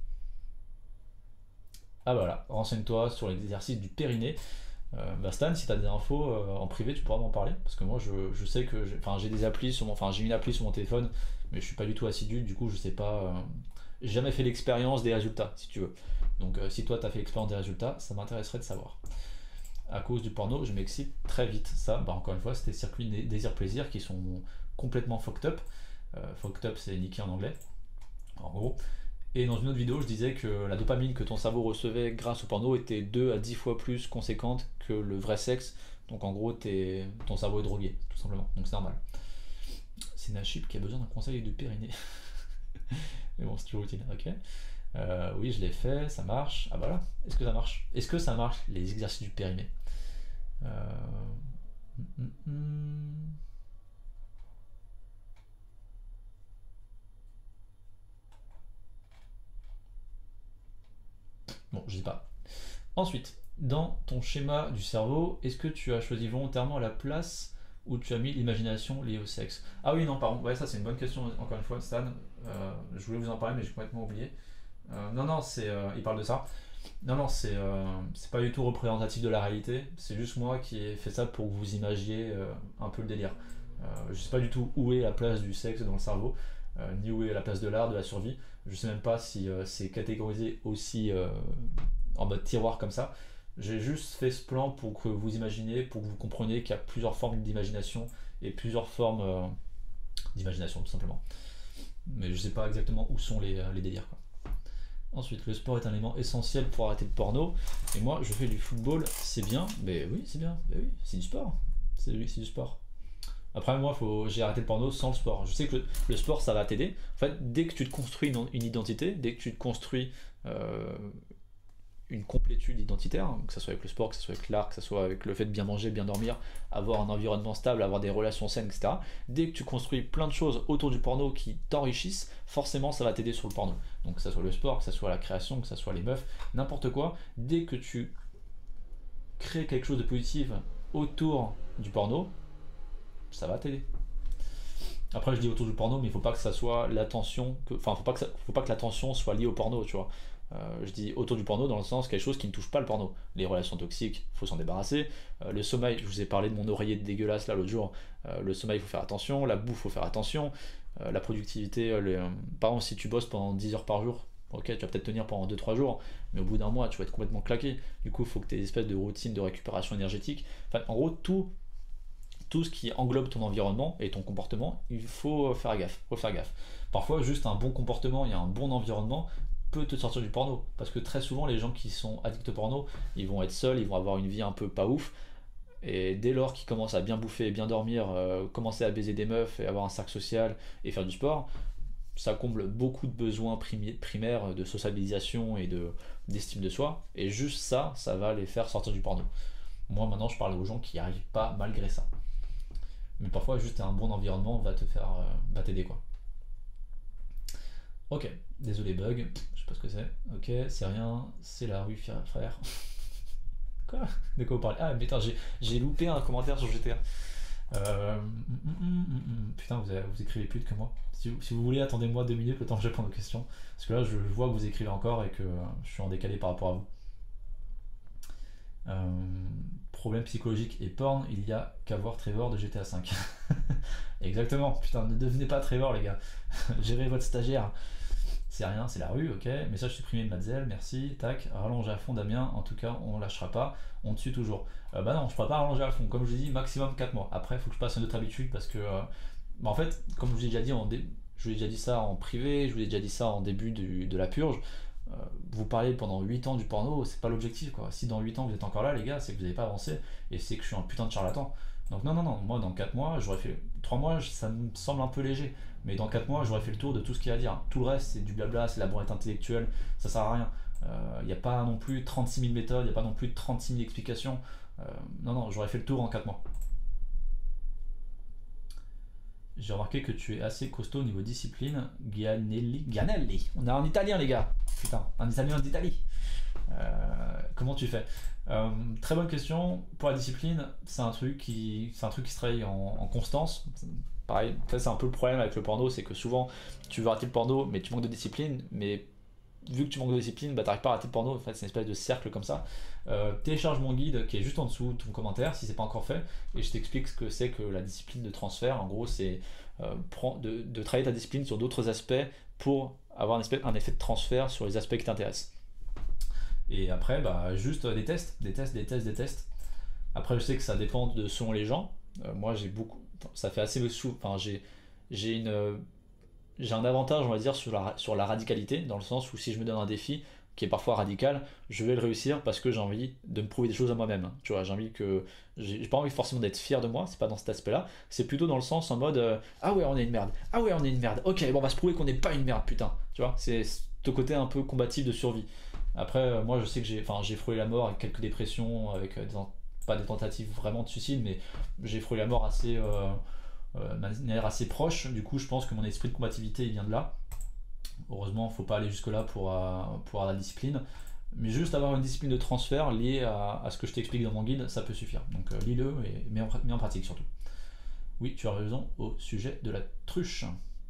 Ah bah voilà, renseigne-toi sur l'exercice du périnée. Euh, bah Stan, si tu as des infos euh, en privé, tu pourras m'en parler. Parce que moi, je, je sais que j'ai, enfin, j'ai des applis sur mon, enfin, j'ai une appli sur mon téléphone, mais je suis pas du tout assidu. Du coup, je sais pas. Euh, j'ai jamais fait l'expérience des résultats, si tu veux. Donc, euh, si toi, tu as fait l'expérience des résultats, ça m'intéresserait de savoir. À cause du porno, je m'excite très vite. Ça, bah encore une fois, c'est des circuits désir-plaisir qui sont complètement fucked up. Euh, fucked up, c'est niqué en anglais. En gros. Et dans une autre vidéo, je disais que la dopamine que ton cerveau recevait grâce au porno était deux à dix fois plus conséquente que le vrai sexe. Donc en gros, t'es, ton cerveau est drogué, tout simplement. Donc c'est normal. C'est Nachip qui a besoin d'un conseil de périnée. Mais bon, c'est toujours utile, ok. Euh, oui, je l'ai fait, ça marche. Ah bah là, est-ce que ça marche? Est-ce que ça marche, les exercices du périnée? euh... hum, hum, hum. Bon, je sais pas. Ensuite, dans ton schéma du cerveau, est-ce que tu as choisi volontairement la place où tu as mis l'imagination liée au sexe? Ah oui, non, pardon, ouais, ça c'est une bonne question, encore une fois, Stan. Euh, je voulais vous en parler, mais j'ai complètement oublié. Euh, non, non, c'est, euh, il parle de ça. Non, non, c'est euh, c'est pas du tout représentatif de la réalité. C'est juste moi qui ai fait ça pour que vous imaginiez euh, un peu le délire. Euh, je sais pas du tout où est la place du sexe dans le cerveau, euh, ni où est la place de l'art, de la survie. Je sais même pas si euh, c'est catégorisé aussi euh, en mode tiroir comme ça. J'ai juste fait ce plan pour que vous imaginiez, pour que vous compreniez qu'il y a plusieurs formes d'imagination et plusieurs formes euh, d'imagination tout simplement. Mais je sais pas exactement où sont les, les délires, quoi. Ensuite, le sport est un élément essentiel pour arrêter le porno. Et moi, je fais du football, c'est bien. Mais oui, c'est bien. Mais oui, c'est du sport. C'est oui, c'est du sport. Après, moi, faut, j'ai arrêté le porno sans le sport. Je sais que le, le sport, ça va t'aider. En fait, dès que tu te construis une, une identité, dès que tu te construis euh, une complétude identitaire, hein, que ce soit avec le sport, que ce soit avec l'art, que ce soit avec le fait de bien manger, bien dormir, avoir un environnement stable, avoir des relations saines, et cetera. Dès que tu construis plein de choses autour du porno qui t'enrichissent, forcément ça va t'aider sur le porno. Donc que ce soit le sport, que ce soit la création, que ce soit les meufs, n'importe quoi, dès que tu crées quelque chose de positif autour du porno, ça va t'aider. Après, je dis autour du porno, mais il faut pas que ça soit l'attention, que, enfin, faut pas que ça, faut pas que l'attention soit liée au porno, tu vois. Euh, je dis autour du porno dans le sens quelque chose qui ne touche pas le porno. Les relations toxiques, faut s'en débarrasser. Euh, le sommeil, je vous ai parlé de mon oreiller dégueulasse là l'autre jour. Euh, le sommeil, il faut faire attention. La bouffe, faut faire attention. Euh, la productivité, euh, les, euh, par exemple, si tu bosses pendant dix heures par jour, ok, tu vas peut-être tenir pendant deux trois jours, mais au bout d'un mois, tu vas être complètement claqué. Du coup, il faut que tu aies des espèces de routines de récupération énergétique. Enfin, en gros, tout tout ce qui englobe ton environnement et ton comportement, il faut faire gaffe, faut faire gaffe. Parfois, juste un bon comportement et un bon environnement peut te sortir du porno. Parce que très souvent, les gens qui sont addicts au porno, ils vont être seuls, ils vont avoir une vie un peu pas ouf. Et dès lors qu'ils commencent à bien bouffer, bien dormir, euh, commencer à baiser des meufs et avoir un cercle social et faire du sport, ça comble beaucoup de besoins primaires de sociabilisation et de, d'estime de soi. Et juste ça, ça va les faire sortir du porno. Moi maintenant je parle aux gens qui n'y arrivent pas malgré ça. Mais parfois juste un bon environnement va te faire, euh, va t'aider quoi. Ok, désolé bug, je sais pas ce que c'est. Ok, c'est rien, c'est la rue frère. Quoi? De quoi vous parlez? Ah mais attends, j'ai loupé un commentaire sur G T A. Euh, mm, mm, mm, mm. Putain, vous, avez, vous écrivez plus que moi. Si vous, si vous voulez, attendez-moi deux minutes le temps que je réponde aux questions. Parce que là, je vois que vous écrivez encore et que euh, je suis en décalé par rapport à vous. Euh, problème psychologique et porn, il y a qu'à voir Trevor de G T A cinq. Exactement, putain, ne devenez pas Trevor les gars. Gérez votre stagiaire. C'est rien, c'est la rue, ok. Message supprimé de Matzel, merci. Tac, rallonge à fond Damien, en tout cas on lâchera pas, on te suit toujours. Euh, bah non, je pourrais pas rallonger à fond, comme je vous ai dit, maximum quatre mois. Après, il faut que je passe une autre habitude parce que, euh, bah en fait, comme je vous ai déjà dit, en dé... je vous ai déjà dit ça en privé, je vous ai déjà dit ça en début du, de la purge. Euh, vous parlez pendant huit ans du porno, c'est pas l'objectif quoi. Si dans huit ans vous êtes encore là, les gars, c'est que vous n'avez pas avancé et c'est que je suis un putain de charlatan. Donc non, non, non, moi dans quatre mois, j'aurais fait. trois mois, ça me semble un peu léger. Mais dans quatre mois, j'aurais fait le tour de tout ce qu'il y a à dire. Tout le reste, c'est du blabla, c'est la branlette intellectuelle, ça sert à rien. Il euh, n'y a pas non plus trente-six mille méthodes, il n'y a pas non plus trente-six mille explications. Euh, non, non, j'aurais fait le tour en quatre mois. J'ai remarqué que tu es assez costaud au niveau discipline. Gianelli. Gianelli. On est en italien, les gars. Putain, un italien d'Italie. Euh, comment tu fais? euh, Très bonne question. Pour la discipline, c'est un truc qui, c'est un truc qui se travaille en, en constance. Pareil, ça c'est un peu le problème avec le porno, c'est que souvent tu veux arrêter le porno, mais tu manques de discipline. Mais vu que tu manques de discipline, bah t'arrives pas à arrêter le porno. En fait, c'est une espèce de cercle comme ça. Euh, télécharge mon guide qui est juste en dessous de ton commentaire si c'est pas encore fait, et je t'explique ce que c'est que la discipline de transfert. En gros, c'est euh, de, de travailler ta discipline sur d'autres aspects pour avoir un, espèce, un effet de transfert sur les aspects qui t'intéressent. Et après, bah, juste des tests, des tests, des tests, des tests. Après, je sais que ça dépend de selon les gens. Euh, moi, j'ai beaucoup, ça fait assez sous, enfin, j'ai, j'ai une, j'ai un avantage, on va dire, sur la, sur la radicalité, dans le sens où si je me donne un défi qui est parfois radical, je vais le réussir parce que j'ai envie de me prouver des choses à moi-même. Tu vois, j'ai envie que, j'ai pas envie forcément d'être fier de moi. C'est pas dans cet aspect-là. C'est plutôt dans le sens en mode, euh, ah ouais, on est une merde. Ah ouais, on est une merde. Ok, bon, on va se prouver qu'on n'est pas une merde, putain. Tu vois, c'est ce côté un peu combatif de survie. Après, euh, moi, je sais que j'ai, enfin, j'ai frôlé la mort avec quelques dépressions, avec euh, des, pas des tentatives vraiment de suicide, mais j'ai frôlé la mort assez, euh, euh, de manière assez proche. Du coup, je pense que mon esprit de combativité il vient de là. Heureusement, faut pas aller jusque là pour, euh, pour avoir la discipline, mais juste avoir une discipline de transfert liée à, à ce que je t'explique dans mon guide, ça peut suffire. Donc euh, lis-le et mets en, mets en pratique surtout. Oui, tu as raison au sujet de la truche.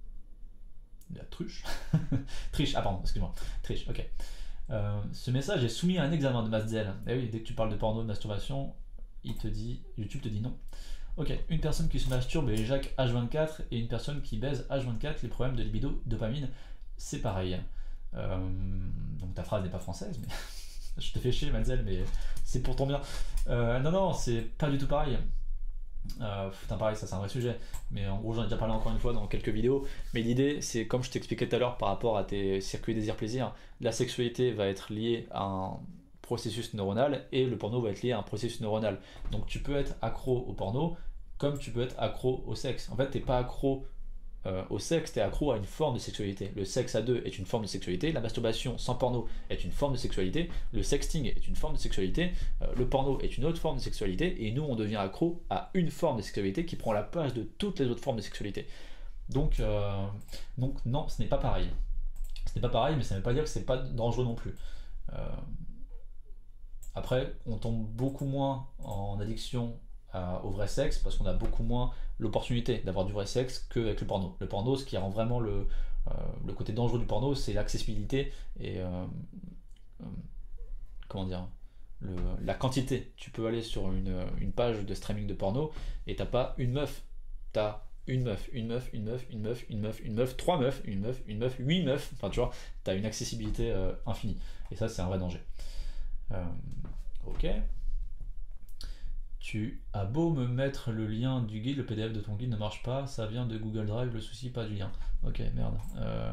De la truche Triche, ah pardon, excuse-moi. Triche, ok. Euh, ce message est soumis à un examen de Matzel. Eh oui, dès que tu parles de porno, de masturbation, il te dit, YouTube te dit non. Ok, une personne qui se masturbe et éjac H vingt-quatre et une personne qui baise H vingt-quatre, les problèmes de libido, dopamine, c'est pareil. Euh, donc ta phrase n'est pas française, mais je te fais chier Matzel, mais c'est pour ton bien. Euh, non, non, c'est pas du tout pareil. Euh, putain, pareil, ça c'est un vrai sujet, mais en gros j'en ai déjà parlé encore une fois dans quelques vidéos. Mais l'idée, c'est comme je t'expliquais tout à l'heure par rapport à tes circuits désir-plaisir, la sexualité va être liée à un processus neuronal et le porno va être lié à un processus neuronal. Donc tu peux être accro au porno comme tu peux être accro au sexe. En fait, t'es pas accro euh, au sexe, t'es accro à une forme de sexualité. Le sexe à deux est une forme de sexualité, la masturbation sans porno est une forme de sexualité, le sexting est une forme de sexualité, euh, le porno est une autre forme de sexualité, et nous on devient accro à une forme de sexualité qui prend la place de toutes les autres formes de sexualité. Donc, euh, donc non, ce n'est pas pareil. Ce n'est pas pareil, mais ça ne veut pas dire que c'est pas dangereux non plus. Euh, après, on tombe beaucoup moins en addiction à, au vrai sexe parce qu'on a beaucoup moins l'opportunité d'avoir du vrai sexe qu'avec le porno. Le porno, ce qui rend vraiment le, euh, le côté dangereux du porno, c'est l'accessibilité et euh, euh, comment dire, le, la quantité. Tu peux aller sur une, une page de streaming de porno et t'as pas une meuf, t'as une meuf, une meuf, une meuf, une meuf, une meuf, une meuf, trois meufs, une meuf, une meuf, huit meufs. Enfin, tu vois, t'as une accessibilité euh, infinie. Et ça, c'est un vrai danger. Euh, ok. Tu as beau me mettre le lien du guide, le P D F de ton guide ne marche pas, ça vient de Google Drive, le souci, pas du lien. Ok, merde. Euh...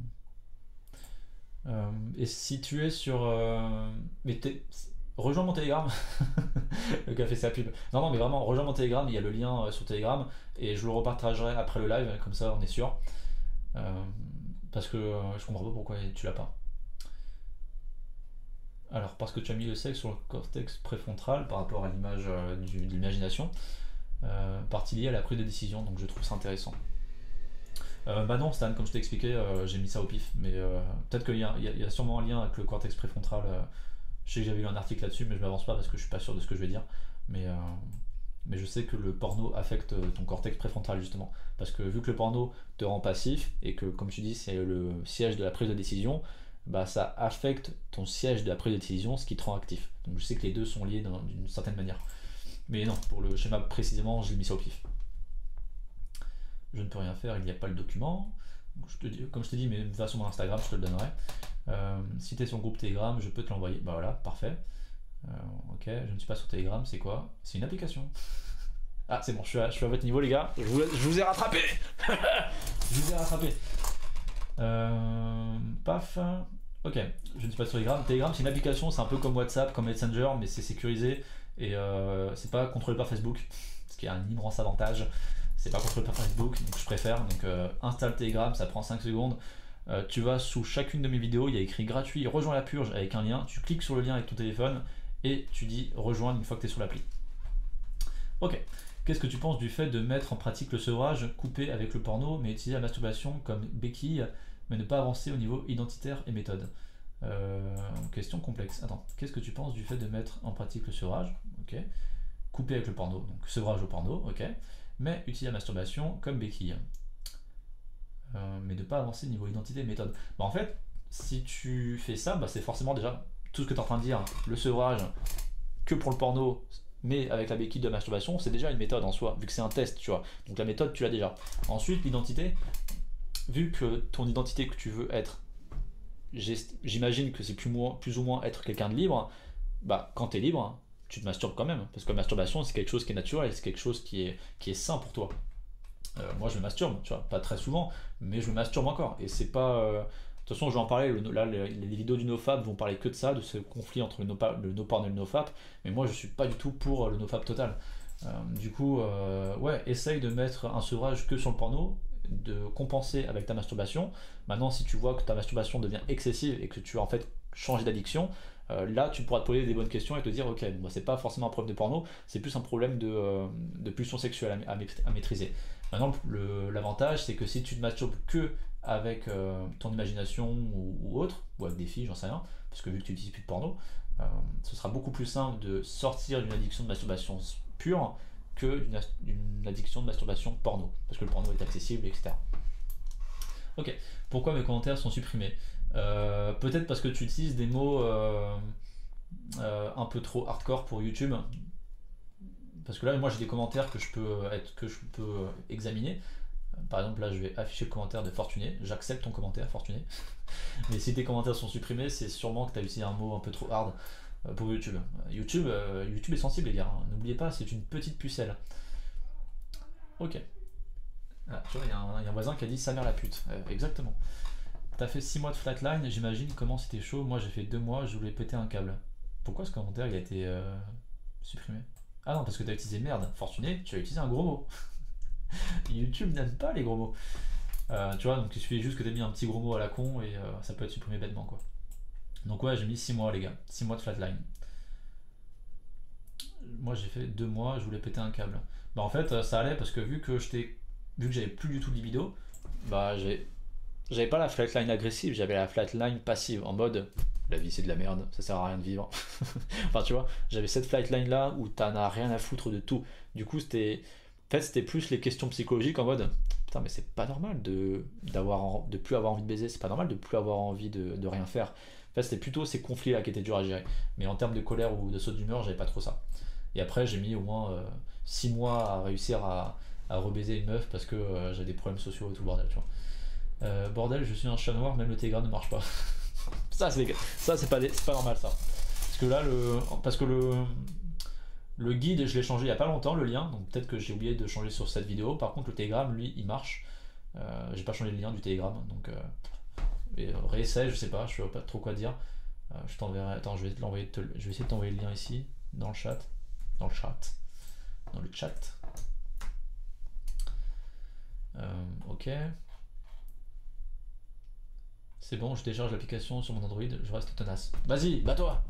Euh... Et si tu es sur... Euh... Mais t'es... Rejoins mon Telegram. Le gars fait sa pub. Non, non, mais vraiment, rejoins mon Telegram, il y a le lien euh, sur Telegram, et je le repartagerai après le live, comme ça on est sûr. Euh... Parce que euh, je comprends pas pourquoi tu l'as pas. Alors, parce que tu as mis le sexe sur le cortex préfrontal par rapport à l'image euh, de l'imagination, euh, partie liée à la prise de décision, donc je trouve ça intéressant. Euh, bah non, Stan, comme je t'ai expliqué, euh, j'ai mis ça au pif, mais euh, peut-être qu'il y, y, y a sûrement un lien avec le cortex préfrontal. Euh, je sais que j'avais lu un article là-dessus, mais je m'avance pas parce que je suis pas sûr de ce que je vais dire. Mais, euh, mais je sais que le porno affecte ton cortex préfrontal justement. Parce que vu que le porno te rend passif, et que comme tu dis, c'est le siège de la prise de décision, bah ça affecte ton siège de la prise de décision, ce qui te rend actif. Donc je sais que les deux sont liés d'une certaine manière. Mais non, pour le schéma précisément, je l'ai mis ça au pif. Je ne peux rien faire, il n'y a pas le document. Je te dis, comme je t'ai dit, mais va sur mon Instagram, je te le donnerai. Euh, si tu es sur le groupe Telegram, je peux te l'envoyer. Bah voilà, parfait. Euh, ok, je ne suis pas sur Telegram, c'est quoi? C'est une application. Ah, c'est bon, je suis, à, je suis à votre niveau, les gars. Je vous, je vous ai rattrapé. Je vous ai rattrapé. Euh, paf. Ok, je ne suis pas sur Telegram. Telegram, c'est une application, c'est un peu comme WhatsApp, comme Messenger, mais c'est sécurisé et euh, c'est pas contrôlé par Facebook, ce qui est un immense avantage. C'est pas contrôlé par Facebook, donc je préfère. Donc euh, installe Telegram, ça prend cinq secondes. Euh, tu vas sous chacune de mes vidéos, il y a écrit gratuit, rejoins la purge avec un lien. Tu cliques sur le lien avec ton téléphone et tu dis rejoindre une fois que tu es sur l'appli. Ok. Qu'est-ce que tu penses du fait de mettre en pratique le sevrage coupé avec le porno, mais utiliser la masturbation comme béquille, mais ne pas avancer au niveau identitaire et méthode? euh, Question complexe. Attends, qu'est-ce que tu penses du fait de mettre en pratique le sevrage, ok, coupé avec le porno, donc sevrage au porno, ok, mais utiliser la masturbation comme béquille, euh, mais ne pas avancer au niveau identité et méthode? Bah en fait, si tu fais ça, bah c'est forcément déjà tout ce que tu es en train de dire, le sevrage que pour le porno, mais avec la béquille de masturbation, c'est déjà une méthode en soi, vu que c'est un test, tu vois. Donc la méthode, tu l'as déjà. Ensuite, l'identité, vu que ton identité que tu veux être, j'imagine que c'est plus, plus ou moins être quelqu'un de libre, bah quand t'es libre, tu te masturbes quand même, parce que la masturbation, c'est quelque chose qui est naturel, c'est quelque chose qui est, qui est sain pour toi. Euh, moi, je me masturbe, tu vois, pas très souvent, mais je me masturbe encore, et c'est pas... Euh, de toute façon, je vais en parler, le, là, les, les vidéos du NoFap vont parler que de ça, de ce conflit entre le NoPorn no no et le NoFap, mais moi je suis pas du tout pour le NoFap total. Euh, du coup, euh, ouais, essaye de mettre un sevrage que sur le porno, de compenser avec ta masturbation. Maintenant, si tu vois que ta masturbation devient excessive et que tu as en fait changé d'addiction, euh, là tu pourras te poser des bonnes questions et te dire ok, bon, bah, c'est pas forcément un problème de porno, c'est plus un problème de, euh, de pulsion sexuelle à, à, à maîtriser. Maintenant, l'avantage c'est que si tu te masturbes que avec euh, ton imagination ou, ou autre, ou avec des filles, j'en sais rien, parce que vu que tu n'utilises plus de porno, euh, ce sera beaucoup plus simple de sortir d'une addiction de masturbation pure que d'une addiction de masturbation porno, parce que le porno est accessible, et cetera. Ok, pourquoi mes commentaires sont supprimés? euh, Peut-être parce que tu utilises des mots euh, euh, un peu trop hardcore pour YouTube. Parce que là, moi j'ai des commentaires que je peux, être, que je peux examiner. Par exemple, là je vais afficher le commentaire de Fortuné. J'accepte ton commentaire, Fortuné. Mais si tes commentaires sont supprimés, c'est sûrement que tu as utilisé un mot un peu trop hard pour YouTube. YouTube, euh, YouTube est sensible, les gars. Hein. N'oubliez pas, c'est une petite pucelle. Ok. Ah, tu vois, il y, y, a un voisin qui a dit sa mère la pute. Euh, exactement. T'as fait six mois de flatline, j'imagine comment c'était chaud. Moi j'ai fait deux mois, je voulais péter un câble. Pourquoi ce commentaire il a été euh, supprimé? Ah non, parce que t'as utilisé merde. Fortuné, tu as utilisé un gros mot. YouTube n'aime pas les gros mots. Euh, tu vois, donc il suffit juste que t'aies mis un petit gros mot à la con et euh, ça peut être supprimé bêtement quoi. Donc ouais, j'ai mis six mois les gars, six mois de flatline. Moi j'ai fait deux mois, je voulais péter un câble. Bah en fait ça allait parce que vu que j'étais, vu que j'avais plus du tout de libido, bah j'ai, j'avais pas la flatline agressive, j'avais la flatline passive en mode la vie c'est de la merde, ça sert à rien de vivre. Enfin tu vois, j'avais cette flatline là où t'en as rien à foutre de tout. Du coup c'était, en fait c'était plus les questions psychologiques en mode putain mais c'est pas normal de d'avoir de plus avoir envie de baiser, c'est pas normal de plus avoir envie de, de rien faire. En fait c'était plutôt ces conflits là qui étaient durs à gérer. Mais en termes de colère ou de saut d'humeur, j'avais pas trop ça. Et après j'ai mis au moins six euh, mois à réussir à, à rebaiser une meuf parce que euh, j'ai des problèmes sociaux et tout le bordel, tu vois. Euh, bordel, je suis un chat noir, même le Telegram ne marche pas. ça c'est ça c'est pas c'est pas normal ça. Parce que là le parce que le le guide je l'ai changé il y a pas longtemps le lien, donc peut-être que j'ai oublié de changer sur cette vidéo. Par contre le Telegram lui il marche. Euh, j'ai pas changé le lien du Telegram donc euh, et, euh, réessaye, je sais pas, je sais pas trop quoi dire. Euh, je t'enverrai. Attends, je vais te l'envoyer. Te... Je vais essayer de t'envoyer le lien ici dans le chat, dans le chat, dans le chat. Euh, ok. C'est bon, je télécharge l'application sur mon Android, je reste tenace. Vas-y, bats-toi.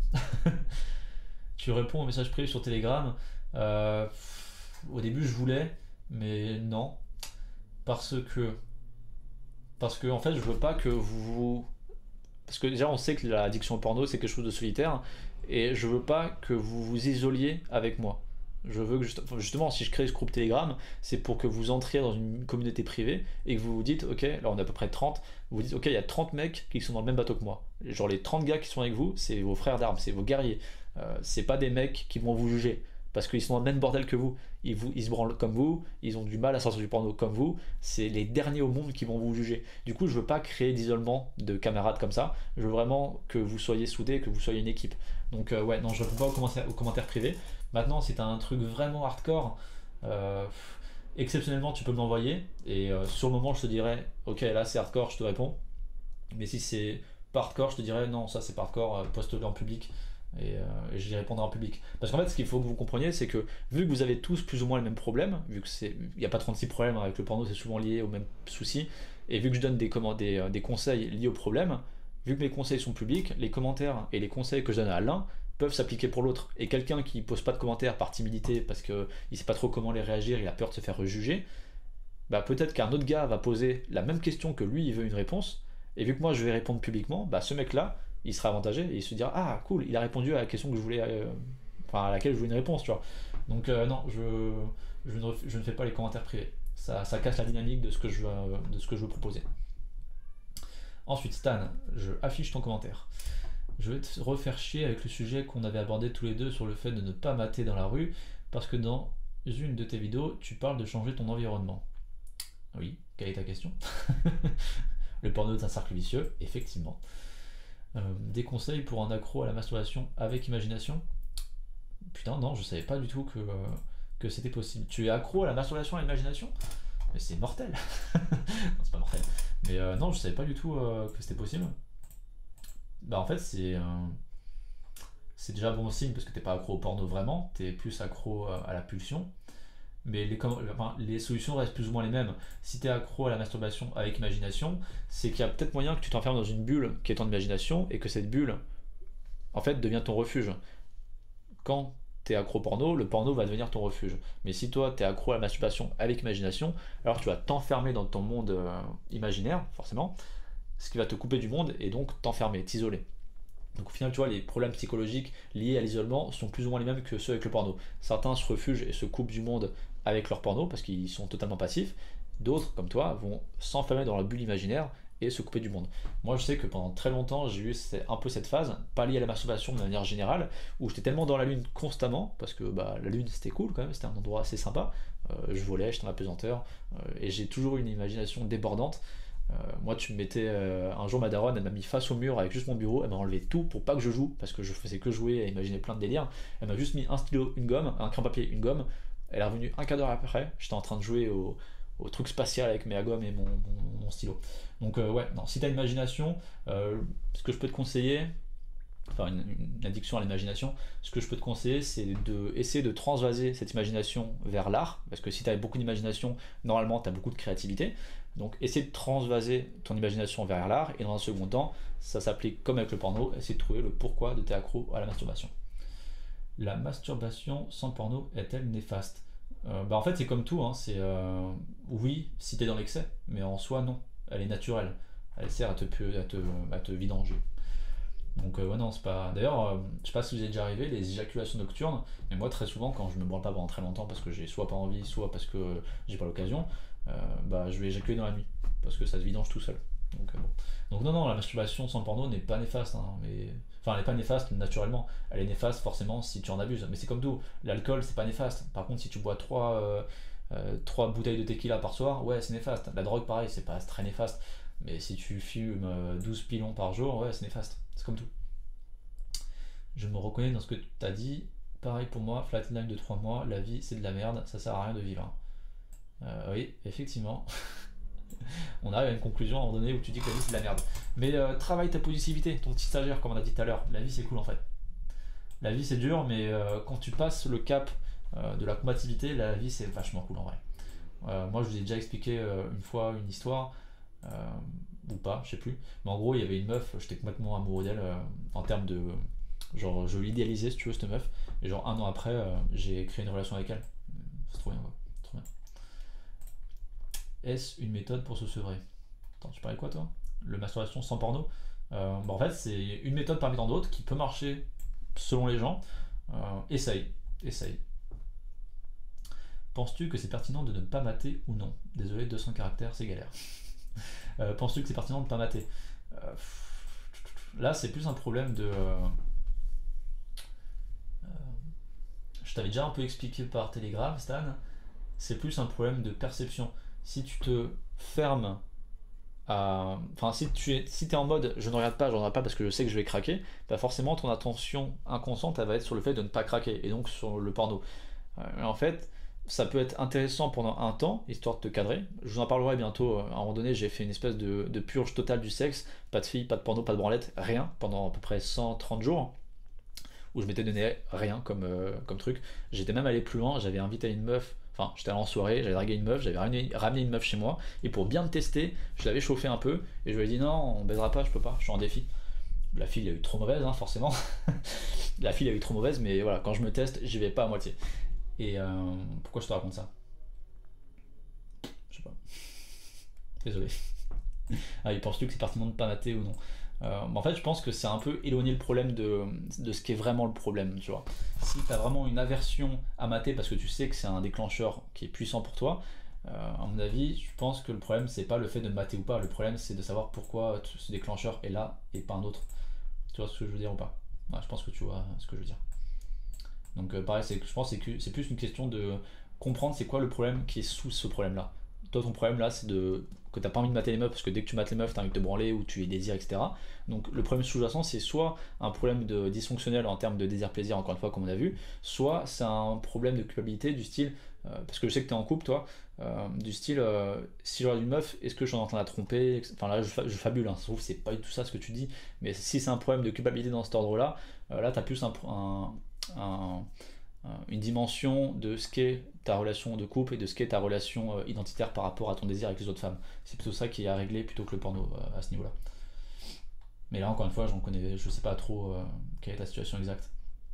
Tu réponds aux messages privés sur Telegram. Euh, au début, je voulais, mais non. Parce que... Parce que, en fait, je veux pas que vous... Parce que déjà, on sait que l'addiction au porno, c'est quelque chose de solitaire. Et je veux pas que vous vous isoliez avec moi. Je veux que justement, si je crée ce groupe Telegram, c'est pour que vous entriez dans une communauté privée et que vous vous dites, ok, là on est à peu près trente, vous vous dites, ok, il y a trente mecs qui sont dans le même bateau que moi. Genre les trente gars qui sont avec vous, c'est vos frères d'armes, c'est vos guerriers. Euh, c'est pas des mecs qui vont vous juger parce qu'ils sont dans le même bordel que vous. Ils, vous. ils se branlent comme vous, ils ont du mal à sortir du porno comme vous. C'est les derniers au monde qui vont vous juger. Du coup, je veux pas créer d'isolement de camarades comme ça. Je veux vraiment que vous soyez soudés, que vous soyez une équipe. Donc euh, ouais, non, je réponds pas aux commentaires, aux commentaires privés. Maintenant, si t'as un truc vraiment hardcore, euh, exceptionnellement, tu peux me l'envoyer. Et euh, sur le moment, je te dirais, ok, là c'est hardcore, je te réponds. Mais si c'est pas hardcore, je te dirais, non, ça c'est pas hardcore, euh, poste-le en public. Et, euh, et j'y répondrai en public. Parce qu'en fait, ce qu'il faut que vous compreniez, c'est que vu que vous avez tous plus ou moins le même problème, vu que c'est, il n'y a pas trente-six problèmes avec le porno, c'est souvent lié au même souci, et vu que je donne des, comment, des, des conseils liés au problème, vu que mes conseils sont publics, les commentaires et les conseils que je donne à l'un peuvent s'appliquer pour l'autre. Et quelqu'un qui pose pas de commentaires par timidité parce qu'il sait pas trop comment les réagir, il a peur de se faire rejuger, bah peut-être qu'un autre gars va poser la même question que lui, il veut une réponse, et vu que moi je vais répondre publiquement, bah ce mec-là, il sera avantagé et il se dira ah cool, il a répondu à la question que je voulais, euh, enfin à laquelle je voulais une réponse, tu vois. Donc euh, non, je, je, ne, je ne fais pas les commentaires privés. Ça, ça casse la dynamique de ce que je veux, de ce que je veux proposer. Ensuite, Stan, je affiche ton commentaire. Je vais te refaire chier avec le sujet qu'on avait abordé tous les deux sur le fait de ne pas mater dans la rue, parce que dans une de tes vidéos, tu parles de changer ton environnement. Oui, quelle est ta question? Le porno est un cercle vicieux, effectivement. Euh, des conseils pour un accro à la masturbation avec imagination? Putain, non, je savais pas du tout que, euh, que c'était possible. Tu es accro à la masturbation à l'imagination? Mais c'est mortel. Non, c'est pas mortel. Mais euh, non, je savais pas du tout euh, que c'était possible. Bah en fait, c'est euh, c'est déjà bon signe parce que t'es pas accro au porno vraiment, t'es plus accro euh, à la pulsion. Mais les, enfin, les solutions restent plus ou moins les mêmes. Si tu es accro à la masturbation avec imagination, c'est qu'il y a peut-être moyen que tu t'enfermes dans une bulle qui est ton imagination et que cette bulle, en fait, devient ton refuge. Quand tu es accro au porno, le porno va devenir ton refuge. Mais si toi, tu es accro à la masturbation avec imagination, alors tu vas t'enfermer dans ton monde euh, imaginaire, forcément, ce qui va te couper du monde et donc t'enfermer, t'isoler. Donc au final, tu vois, les problèmes psychologiques liés à l'isolement sont plus ou moins les mêmes que ceux avec le porno. Certains se refugent et se coupent du monde avec leur porno parce qu'ils sont totalement passifs. D'autres, comme toi, vont s'enfermer dans leur bulle imaginaire et se couper du monde. Moi, je sais que pendant très longtemps, j'ai eu un peu cette phase, pas liée à la masturbation de manière générale, où j'étais tellement dans la lune constamment, parce que bah, la lune c'était cool quand même, c'était un endroit assez sympa. Euh, je volais, j'étais en apesanteur, euh, et j'ai toujours eu une imagination débordante. Euh, moi, tu me mettais euh, un jour, ma daronne, elle m'a mis face au mur avec juste mon bureau, elle m'a enlevé tout pour pas que je joue parce que je faisais que jouer et imaginer plein de délires. Elle m'a juste mis un stylo, une gomme, un crayon papier, une gomme. Elle est revenue un quart d'heure après, j'étais en train de jouer au, au truc spatial avec mes gommes et mon, mon, mon stylo. Donc, euh, ouais, non, si t'as une imagination, euh, ce que je peux te conseiller, enfin une, une addiction à l'imagination, ce que je peux te conseiller, c'est de essayer de transvaser cette imagination vers l'art, parce que si tu as beaucoup d'imagination, normalement tu as beaucoup de créativité. Donc essayer de transvaser ton imagination vers l'art, et dans un second temps, ça s'applique comme avec le porno, essayer de trouver le pourquoi de tes accros à la masturbation. La masturbation sans porno est-elle néfaste? euh, bah en fait c'est comme tout, hein, c'est euh, oui si t'es dans l'excès, mais en soi non, elle est naturelle, elle sert à te, à te, à te vidanger. Donc euh, ouais non c'est pas. D'ailleurs, euh, je sais pas si vous êtes déjà arrivé, les éjaculations nocturnes, mais moi très souvent quand je me branle pas pendant très longtemps parce que j'ai soit pas envie, soit parce que j'ai pas l'occasion, euh, bah je vais éjaculer dans la nuit, parce que ça se vidange tout seul. Donc, euh, bon. Donc non non, la masturbation sans porno n'est pas néfaste, hein, mais. Enfin elle est pas néfaste naturellement, elle est néfaste forcément si tu en abuses. Mais c'est comme tout, l'alcool c'est pas néfaste. Par contre si tu bois trois euh, euh, trois bouteilles de tequila par soir, ouais c'est néfaste. La drogue pareil, c'est pas très néfaste. Mais si tu fumes euh, douze pilons par jour, ouais c'est néfaste. C'est comme tout. Je me reconnais dans ce que tu as dit. Pareil pour moi, flatline de trois mois, la vie c'est de la merde, ça sert à rien de vivre. Euh, oui, effectivement. On arrive à une conclusion à un moment donné où tu dis que la vie c'est de la merde. Mais euh, travaille ta positivité, ton petit stagiaire comme on a dit tout à l'heure. La vie c'est cool en fait. La vie c'est dur, mais euh, quand tu passes le cap euh, de la combativité, la vie c'est vachement cool en vrai. Euh, moi je vous ai déjà expliqué euh, une fois une histoire. Euh, ou pas, je sais plus. Mais en gros, il y avait une meuf, j'étais complètement amoureux d'elle euh, en termes de. Genre, je l'idéalisais si tu veux, cette meuf. Et genre, un an après, euh, j'ai créé une relation avec elle. C'est trop bien, quoi. Trop bien. Est-ce une méthode pour se sevrer? Attends, tu parlais de quoi, toi? Le masturbation sans porno? Euh, bah, en fait, c'est une méthode parmi tant d'autres qui peut marcher selon les gens. Euh, essaye, essaye. Penses-tu que c'est pertinent de ne pas mater ou non? Désolé, deux cents caractères, c'est galère. Euh, Penses-tu que c'est pertinent de ne pas mater? Euh, Là, c'est plus un problème de. euh, Je t'avais déjà un peu expliqué par Telegram, Stan. C'est plus un problème de perception. Si tu te fermes à. Enfin, si tu es, si es en mode je ne regarde pas, je ne regarde pas parce que je sais que je vais craquer, bah forcément ton attention inconsciente elle va être sur le fait de ne pas craquer et donc sur le porno. Euh, en fait, ça peut être intéressant pendant un temps, histoire de te cadrer. Je vous en parlerai bientôt. À un moment donné, j'ai fait une espèce de, de purge totale du sexe. Pas de filles, pas de porno, pas de branlette, rien, pendant à peu près cent trente jours, où je m'étais donné rien comme, euh, comme truc. J'étais même allé plus loin, j'avais invité une meuf, enfin j'étais allé en soirée, j'avais dragué une meuf, j'avais ramené, ramené une meuf chez moi, et pour bien me tester, je l'avais chauffé un peu, et je lui ai dit non, on baisera pas, je peux pas, je suis en défi. La fille a eu trop mauvaise, hein, forcément. La fille a eu trop mauvaise, mais voilà, quand je me teste, j'y vais pas à moitié. Et euh, pourquoi je te raconte ça? Je sais pas. Désolé. Ah, il penses-tu que c'est pertinent de pas mater ou non? Euh, en fait, je pense que c'est un peu éloigner le problème de, de ce qui est vraiment le problème, tu vois. Si tu as vraiment une aversion à mater parce que tu sais que c'est un déclencheur qui est puissant pour toi, euh, à mon avis, je pense que le problème c'est pas le fait de mater ou pas, le problème c'est de savoir pourquoi ce déclencheur est là et pas un autre. Tu vois ce que je veux dire ou pas? Ouais, je pense que tu vois ce que je veux dire. Donc euh, pareil, c'est, je pense que c'est plus une question de comprendre c'est quoi le problème qui est sous ce problème-là. Toi, ton problème là, c'est de que t'as pas envie de mater les meufs parce que dès que tu mates les meufs, t'as envie de te branler ou tu les désires, et cetera. Donc le problème sous-jacent, c'est soit un problème de dysfonctionnel en termes de désir-plaisir, encore une fois, comme on a vu, soit c'est un problème de culpabilité du style, euh, parce que je sais que t'es en couple, toi, euh, du style, euh, si j'aurais une meuf, est-ce que je suis en train de la tromper? Enfin là, je, je fabule, hein, ça se trouve, c'est pas du tout ça ce que tu dis, mais si c'est un problème de culpabilité dans cet ordre-là, euh, là, t'as plus un, un, un une dimension de ce qu'est ta relation de couple et de ce qu'est ta relation euh, identitaire par rapport à ton désir avec les autres femmes. C'est plutôt ça qui est à régler plutôt que le porno euh, à ce niveau-là. Mais là, encore une fois, j'en connais, je sais pas trop euh, quelle est ta situation exacte.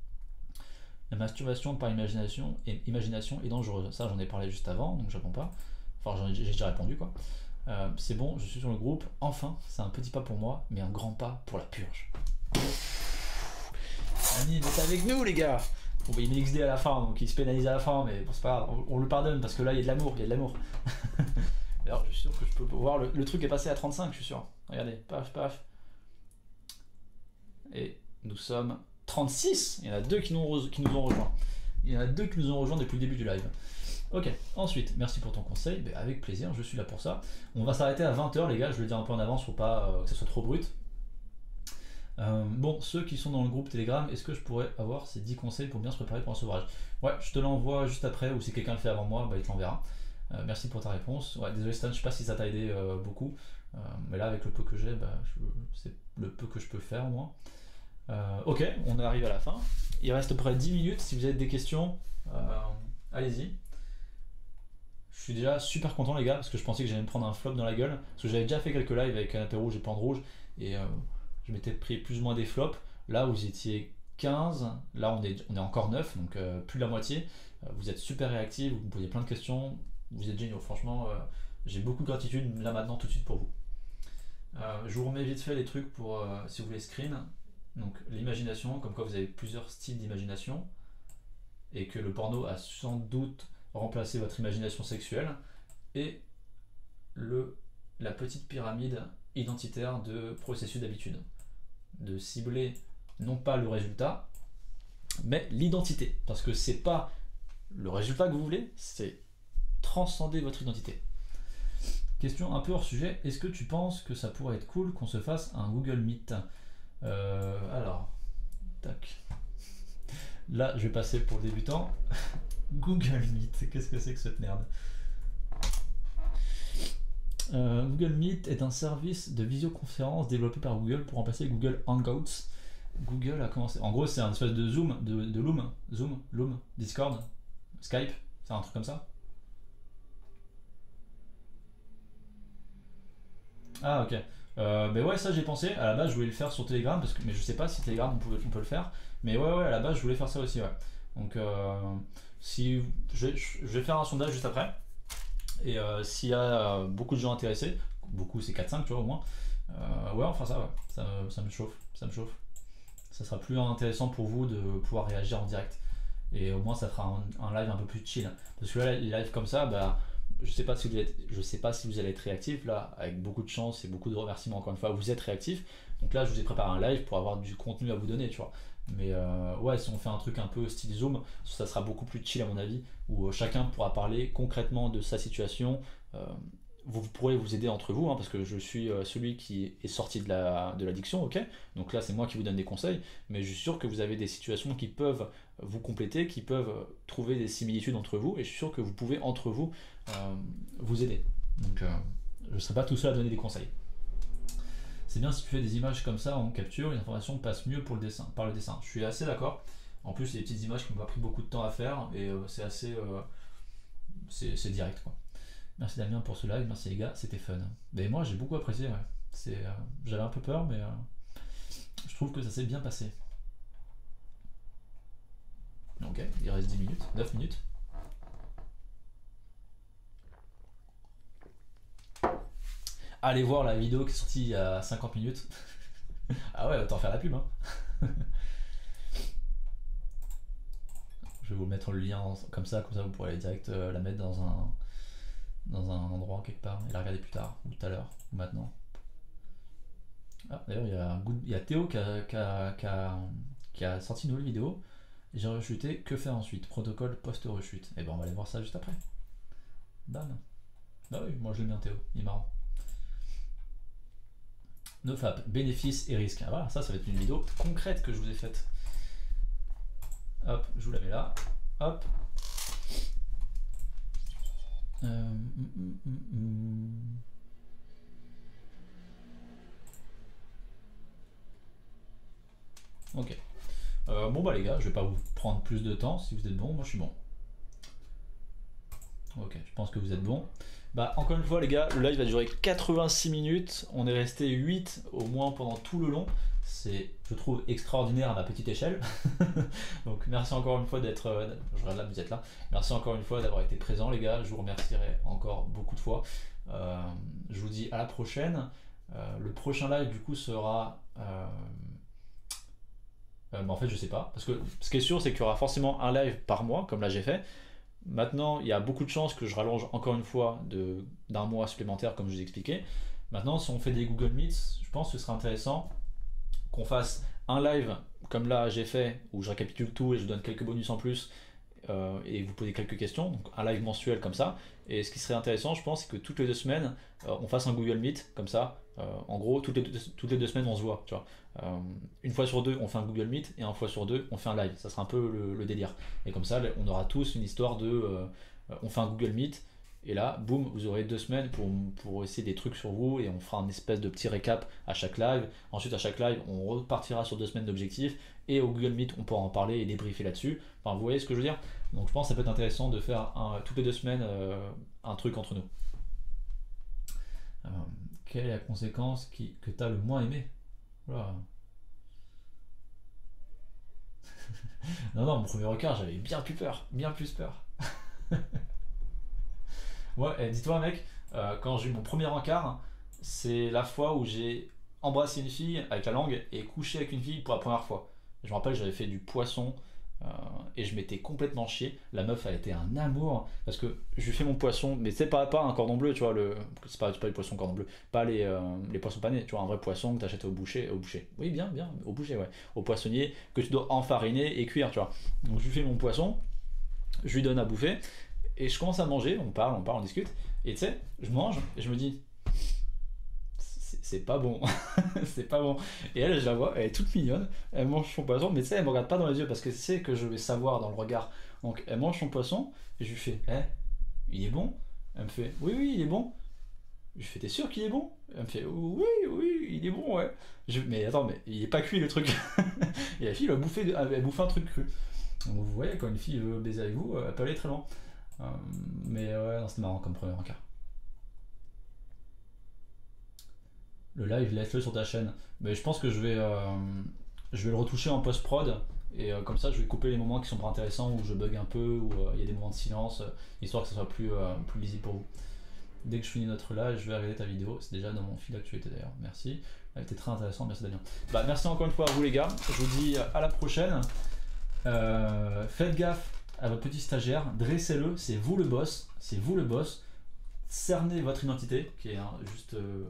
La masturbation par imagination, et, imagination est dangereuse. Ça, j'en ai parlé juste avant, donc je réponds pas. Enfin, j'ai déjà répondu quoi. Euh, c'est bon, je suis sur le groupe. Enfin, c'est un petit pas pour moi, mais un grand pas pour la purge. Annie, vous êtes avec nous, les gars! Bon, bah, il met X D à la fin, donc il se pénalise à la fin, mais bon, c'est pas grave, on, on le pardonne parce que là, il y a de l'amour, il y a de l'amour. D'ailleurs, je suis sûr que je peux voir, le, le truc est passé à trente-cinq, je suis sûr. Regardez, paf, paf. Et nous sommes trente-six. Il y en a deux qui nous, qui nous ont rejoints. Il y en a deux qui nous ont rejoints depuis le début du live. Ok, ensuite, merci pour ton conseil, bah, avec plaisir, je suis là pour ça. On va s'arrêter à vingt heures, les gars, je vais le dire un peu en avance pour pas euh, que ça soit trop brut. Euh, bon, ceux qui sont dans le groupe Telegram, est-ce que je pourrais avoir ces dix conseils pour bien se préparer pour un sevrage? Ouais, je te l'envoie juste après, ou si quelqu'un le fait avant moi, bah, il te l'enverra. Euh, merci pour ta réponse. Ouais, désolé Stan, je sais pas si ça t'a aidé euh, beaucoup, euh, mais là avec le peu que j'ai, bah, c'est le peu que je peux faire au moins. Euh, ok, on arrive à la fin. Il reste à peu près dix minutes, si vous avez des questions, euh, allez-y. Je suis déjà super content les gars, parce que je pensais que j'allais me prendre un flop dans la gueule, parce que j'avais déjà fait quelques lives avec Canapé Rouge et Pente Rouge, et euh, je m'étais pris plus ou moins des flops. Là, vous étiez quinze, là on est, on est encore neuf, donc euh, plus de la moitié. Euh, vous êtes super réactifs, vous me posez plein de questions, vous êtes géniaux, franchement, euh, j'ai beaucoup de gratitude là maintenant tout de suite pour vous. Euh, je vous remets vite fait les trucs pour, euh, si vous voulez, screen. Donc l'imagination, comme quoi vous avez plusieurs styles d'imagination, et que le porno a sans doute remplacé votre imagination sexuelle, et le, la petite pyramide identitaire de processus d'habitude. De cibler non pas le résultat, mais l'identité. Parce que c'est pas le résultat que vous voulez, c'est transcender votre identité. Question un peu hors sujet, est-ce que tu penses que ça pourrait être cool qu'on se fasse un Google Meet? euh, Alors, tac. Là, je vais passer pour le débutant. Google Meet, qu'est-ce que c'est que cette merde? Euh, Google Meet est un service de visioconférence développé par Google pour remplacer Google Hangouts. Google a commencé. En gros, c'est un espèce de Zoom, de, de Loom, Zoom, Loom, Discord, Skype, c'est un truc comme ça. Ah ok. Euh, mais ouais, ça j'ai pensé. À la base, je voulais le faire sur Telegram, parce que, mais je sais pas si Telegram on, pouvait- on peut le faire. Mais ouais, ouais, à la base, je voulais faire ça aussi. Ouais. Donc, euh, si je vais, je vais faire un sondage juste après. Et euh, s'il y a euh, beaucoup de gens intéressés, beaucoup c'est quatre cinq tu vois au moins, euh, ouais, on fera ça, ouais. Ça, me- ça me chauffe, ça me chauffe. Ça sera plus intéressant pour vous de pouvoir réagir en direct. Et au moins ça fera un, un live un peu plus chill. Parce que là, les lives comme ça, bah, je sais pas si vous êtes, je sais pas si vous allez être réactif là, avec beaucoup de chance et beaucoup de remerciements encore une fois, vous êtes réactif. Donc là, je vous ai préparé un live pour avoir du contenu à vous donner, tu vois. Mais euh, ouais, si on fait un truc un peu style Zoom, ça sera beaucoup plus chill à mon avis, où euh, chacun pourra parler concrètement de sa situation. Euh, vous, vous pourrez vous aider entre vous, hein, parce que je suis euh, celui qui est sorti de la de l'addiction, ok. Donc là, c'est moi qui vous donne des conseils, mais je suis sûr que vous avez des situations qui peuvent vous compléter, qui peuvent trouver des similitudes entre vous, et je suis sûr que vous pouvez entre vous euh, vous aider. Donc euh, je ne serai pas tout seul à donner des conseils. C'est bien si tu fais des images comme ça en capture, les informations passent mieux pour le dessin, par le dessin. Je suis assez d'accord. En plus, c'est des petites images qui m'ont pas pris beaucoup de temps à faire, et euh, c'est assez, euh, c'est c'est direct quoi. Merci Damien pour ce live, merci les gars, c'était fun. Mais moi j'ai beaucoup apprécié, ouais. C'est, euh, j'avais un peu peur, mais euh, je trouve que ça s'est bien passé. Ok, il reste dix minutes, neuf minutes. Allez voir la vidéo qui est sortie il y a cinquante minutes. Ah ouais, autant faire la pub, hein. Je vais vous mettre le lien comme ça, comme ça vous pourrez aller direct euh, la mettre dans un, dans un endroit quelque part et la regarder plus tard, ou tout à l'heure, ou maintenant. Ah, d'ailleurs, il y a, il y a Théo qui a, qui, a, qui, a, qui a sorti une nouvelle vidéo. J'ai rechuté, que faire ensuite? Protocole post-rechute. Et ben on va aller voir ça juste après. Bam. Bah oui, moi je l'aime bien Théo, il est marrant. NoFap, bénéfices et risques. Ah, voilà, ça, ça va être une vidéo concrète que je vous ai faite. Hop, je vous la mets là. Hop. Euh, mm, mm, mm, mm. Ok. Euh, bon bah les gars, je vais pas vous prendre plus de temps. Si vous êtes bon, moi je suis bon. Ok, je pense que vous êtes bon. Bah encore une fois les gars, le live va durer quatre-vingt-six minutes. On est resté huit au moins pendant tout le long. C'est, je trouve, extraordinaire à ma petite échelle. Donc merci encore une fois d'être... euh, je regarde là, vous êtes là. Merci encore une fois d'avoir été présent les gars. Je vous remercierai encore beaucoup de fois. Euh, je vous dis à la prochaine. Euh, le prochain live du coup sera... Euh, euh, bah, en fait je sais pas. Parce que ce qui est sûr c'est qu'il y aura forcément un live par mois, comme là j'ai fait. Maintenant, il y a beaucoup de chances que je rallonge encore une fois de, d'un mois supplémentaire, comme je vous ai expliqué. Maintenant, si on fait des Google Meets, je pense que ce serait intéressant qu'on fasse un live comme là j'ai fait, où je récapitule tout et je donne quelques bonus en plus, euh, et vous posez quelques questions, donc un live mensuel comme ça. Et ce qui serait intéressant, je pense, c'est que toutes les deux semaines, euh, on fasse un Google Meet comme ça. Euh, en gros, toutes les, deux, toutes les deux semaines, on se voit. Tu vois. Euh, une fois sur deux, on fait un Google Meet, et une fois sur deux, on fait un live. Ça sera un peu le, le délire. Et comme ça, on aura tous une histoire de, euh, on fait un Google Meet. Et là, boum, vous aurez deux semaines pour, pour essayer des trucs sur vous, et on fera un espèce de petit récap à chaque live. Ensuite, à chaque live, on repartira sur deux semaines d'objectifs, et au Google Meet, on pourra en parler et débriefer là-dessus. Enfin, vous voyez ce que je veux dire? Donc je pense que ça peut être intéressant de faire un, toutes les deux semaines euh, un truc entre nous. Euh, quelle est la conséquence qui, que tu as le moins aimé? Voilà. Non, non, mon premier regard, j'avais bien plus peur, bien plus peur. Ouais, eh, dis-toi mec, euh, quand j'ai eu mon premier encart, c'est la fois où j'ai embrassé une fille avec la langue et couché avec une fille pour la première fois. Je me rappelle, j'avais fait du poisson, euh, et je m'étais complètement chié. La meuf a été un amour parce que je lui fais mon poisson, mais c'est pas, pas un cordon bleu, tu vois, le... c'est pas, c'est pas du poisson cordon bleu, pas les, euh, les poissons panés, tu vois, un vrai poisson que t'achètes au boucher, au boucher. Oui, bien, bien, au boucher, ouais, au poissonnier, que tu dois enfariner et cuire, tu vois. Donc je lui fais mon poisson, je lui donne à bouffer. Et je commence à manger, on parle, on parle, on discute, et tu sais, je mange, et je me dis, c'est pas bon, c'est pas bon. Et elle, je la vois, elle est toute mignonne, elle mange son poisson, mais tu sais, elle me regarde pas dans les yeux, parce que c'est que je vais savoir dans le regard. Donc elle mange son poisson, et je lui fais, eh, il est bon? Elle me fait, oui, oui, il est bon. Je lui fais, t'es sûr qu'il est bon? Elle me fait, oui, oui, il est bon, ouais. Je, mais attends, mais il est pas cuit le truc. Et la fille, elle a bouffé, elle bouffé un truc cru. Donc vous voyez, quand une fille veut baiser avec vous, elle peut aller très loin. Euh, mais ouais, non, c'était marrant comme premier encart. Le live, laisse-le sur ta chaîne. Mais je pense que je vais, euh, je vais le retoucher en post-prod. Et euh, comme ça, je vais couper les moments qui sont pas intéressants, où je bug un peu, où euh, il y a des moments de silence, euh, histoire que ça soit plus, euh, plus lisible pour vous. Dès que je finis notre live, je vais regarder ta vidéo. C'est déjà dans mon fil d'actualité d'ailleurs. Merci. Elle était très intéressante. Merci Damien. Bah, merci encore une fois à vous les gars. Je vous dis à la prochaine. Euh, faites gaffe à votre petit stagiaire. Dressez-le. C'est vous le boss. C'est vous le boss. Cernez votre identité, qui est hein, juste, euh,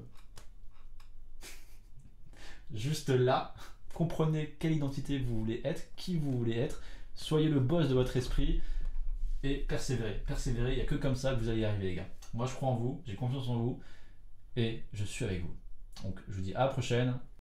juste là. Comprenez quelle identité vous voulez être, qui vous voulez être. Soyez le boss de votre esprit. Et persévérez. Persévérez. Il n'y a que comme ça que vous allez y arriver les gars. Moi je crois en vous, j'ai confiance en vous et je suis avec vous. Donc je vous dis à la prochaine.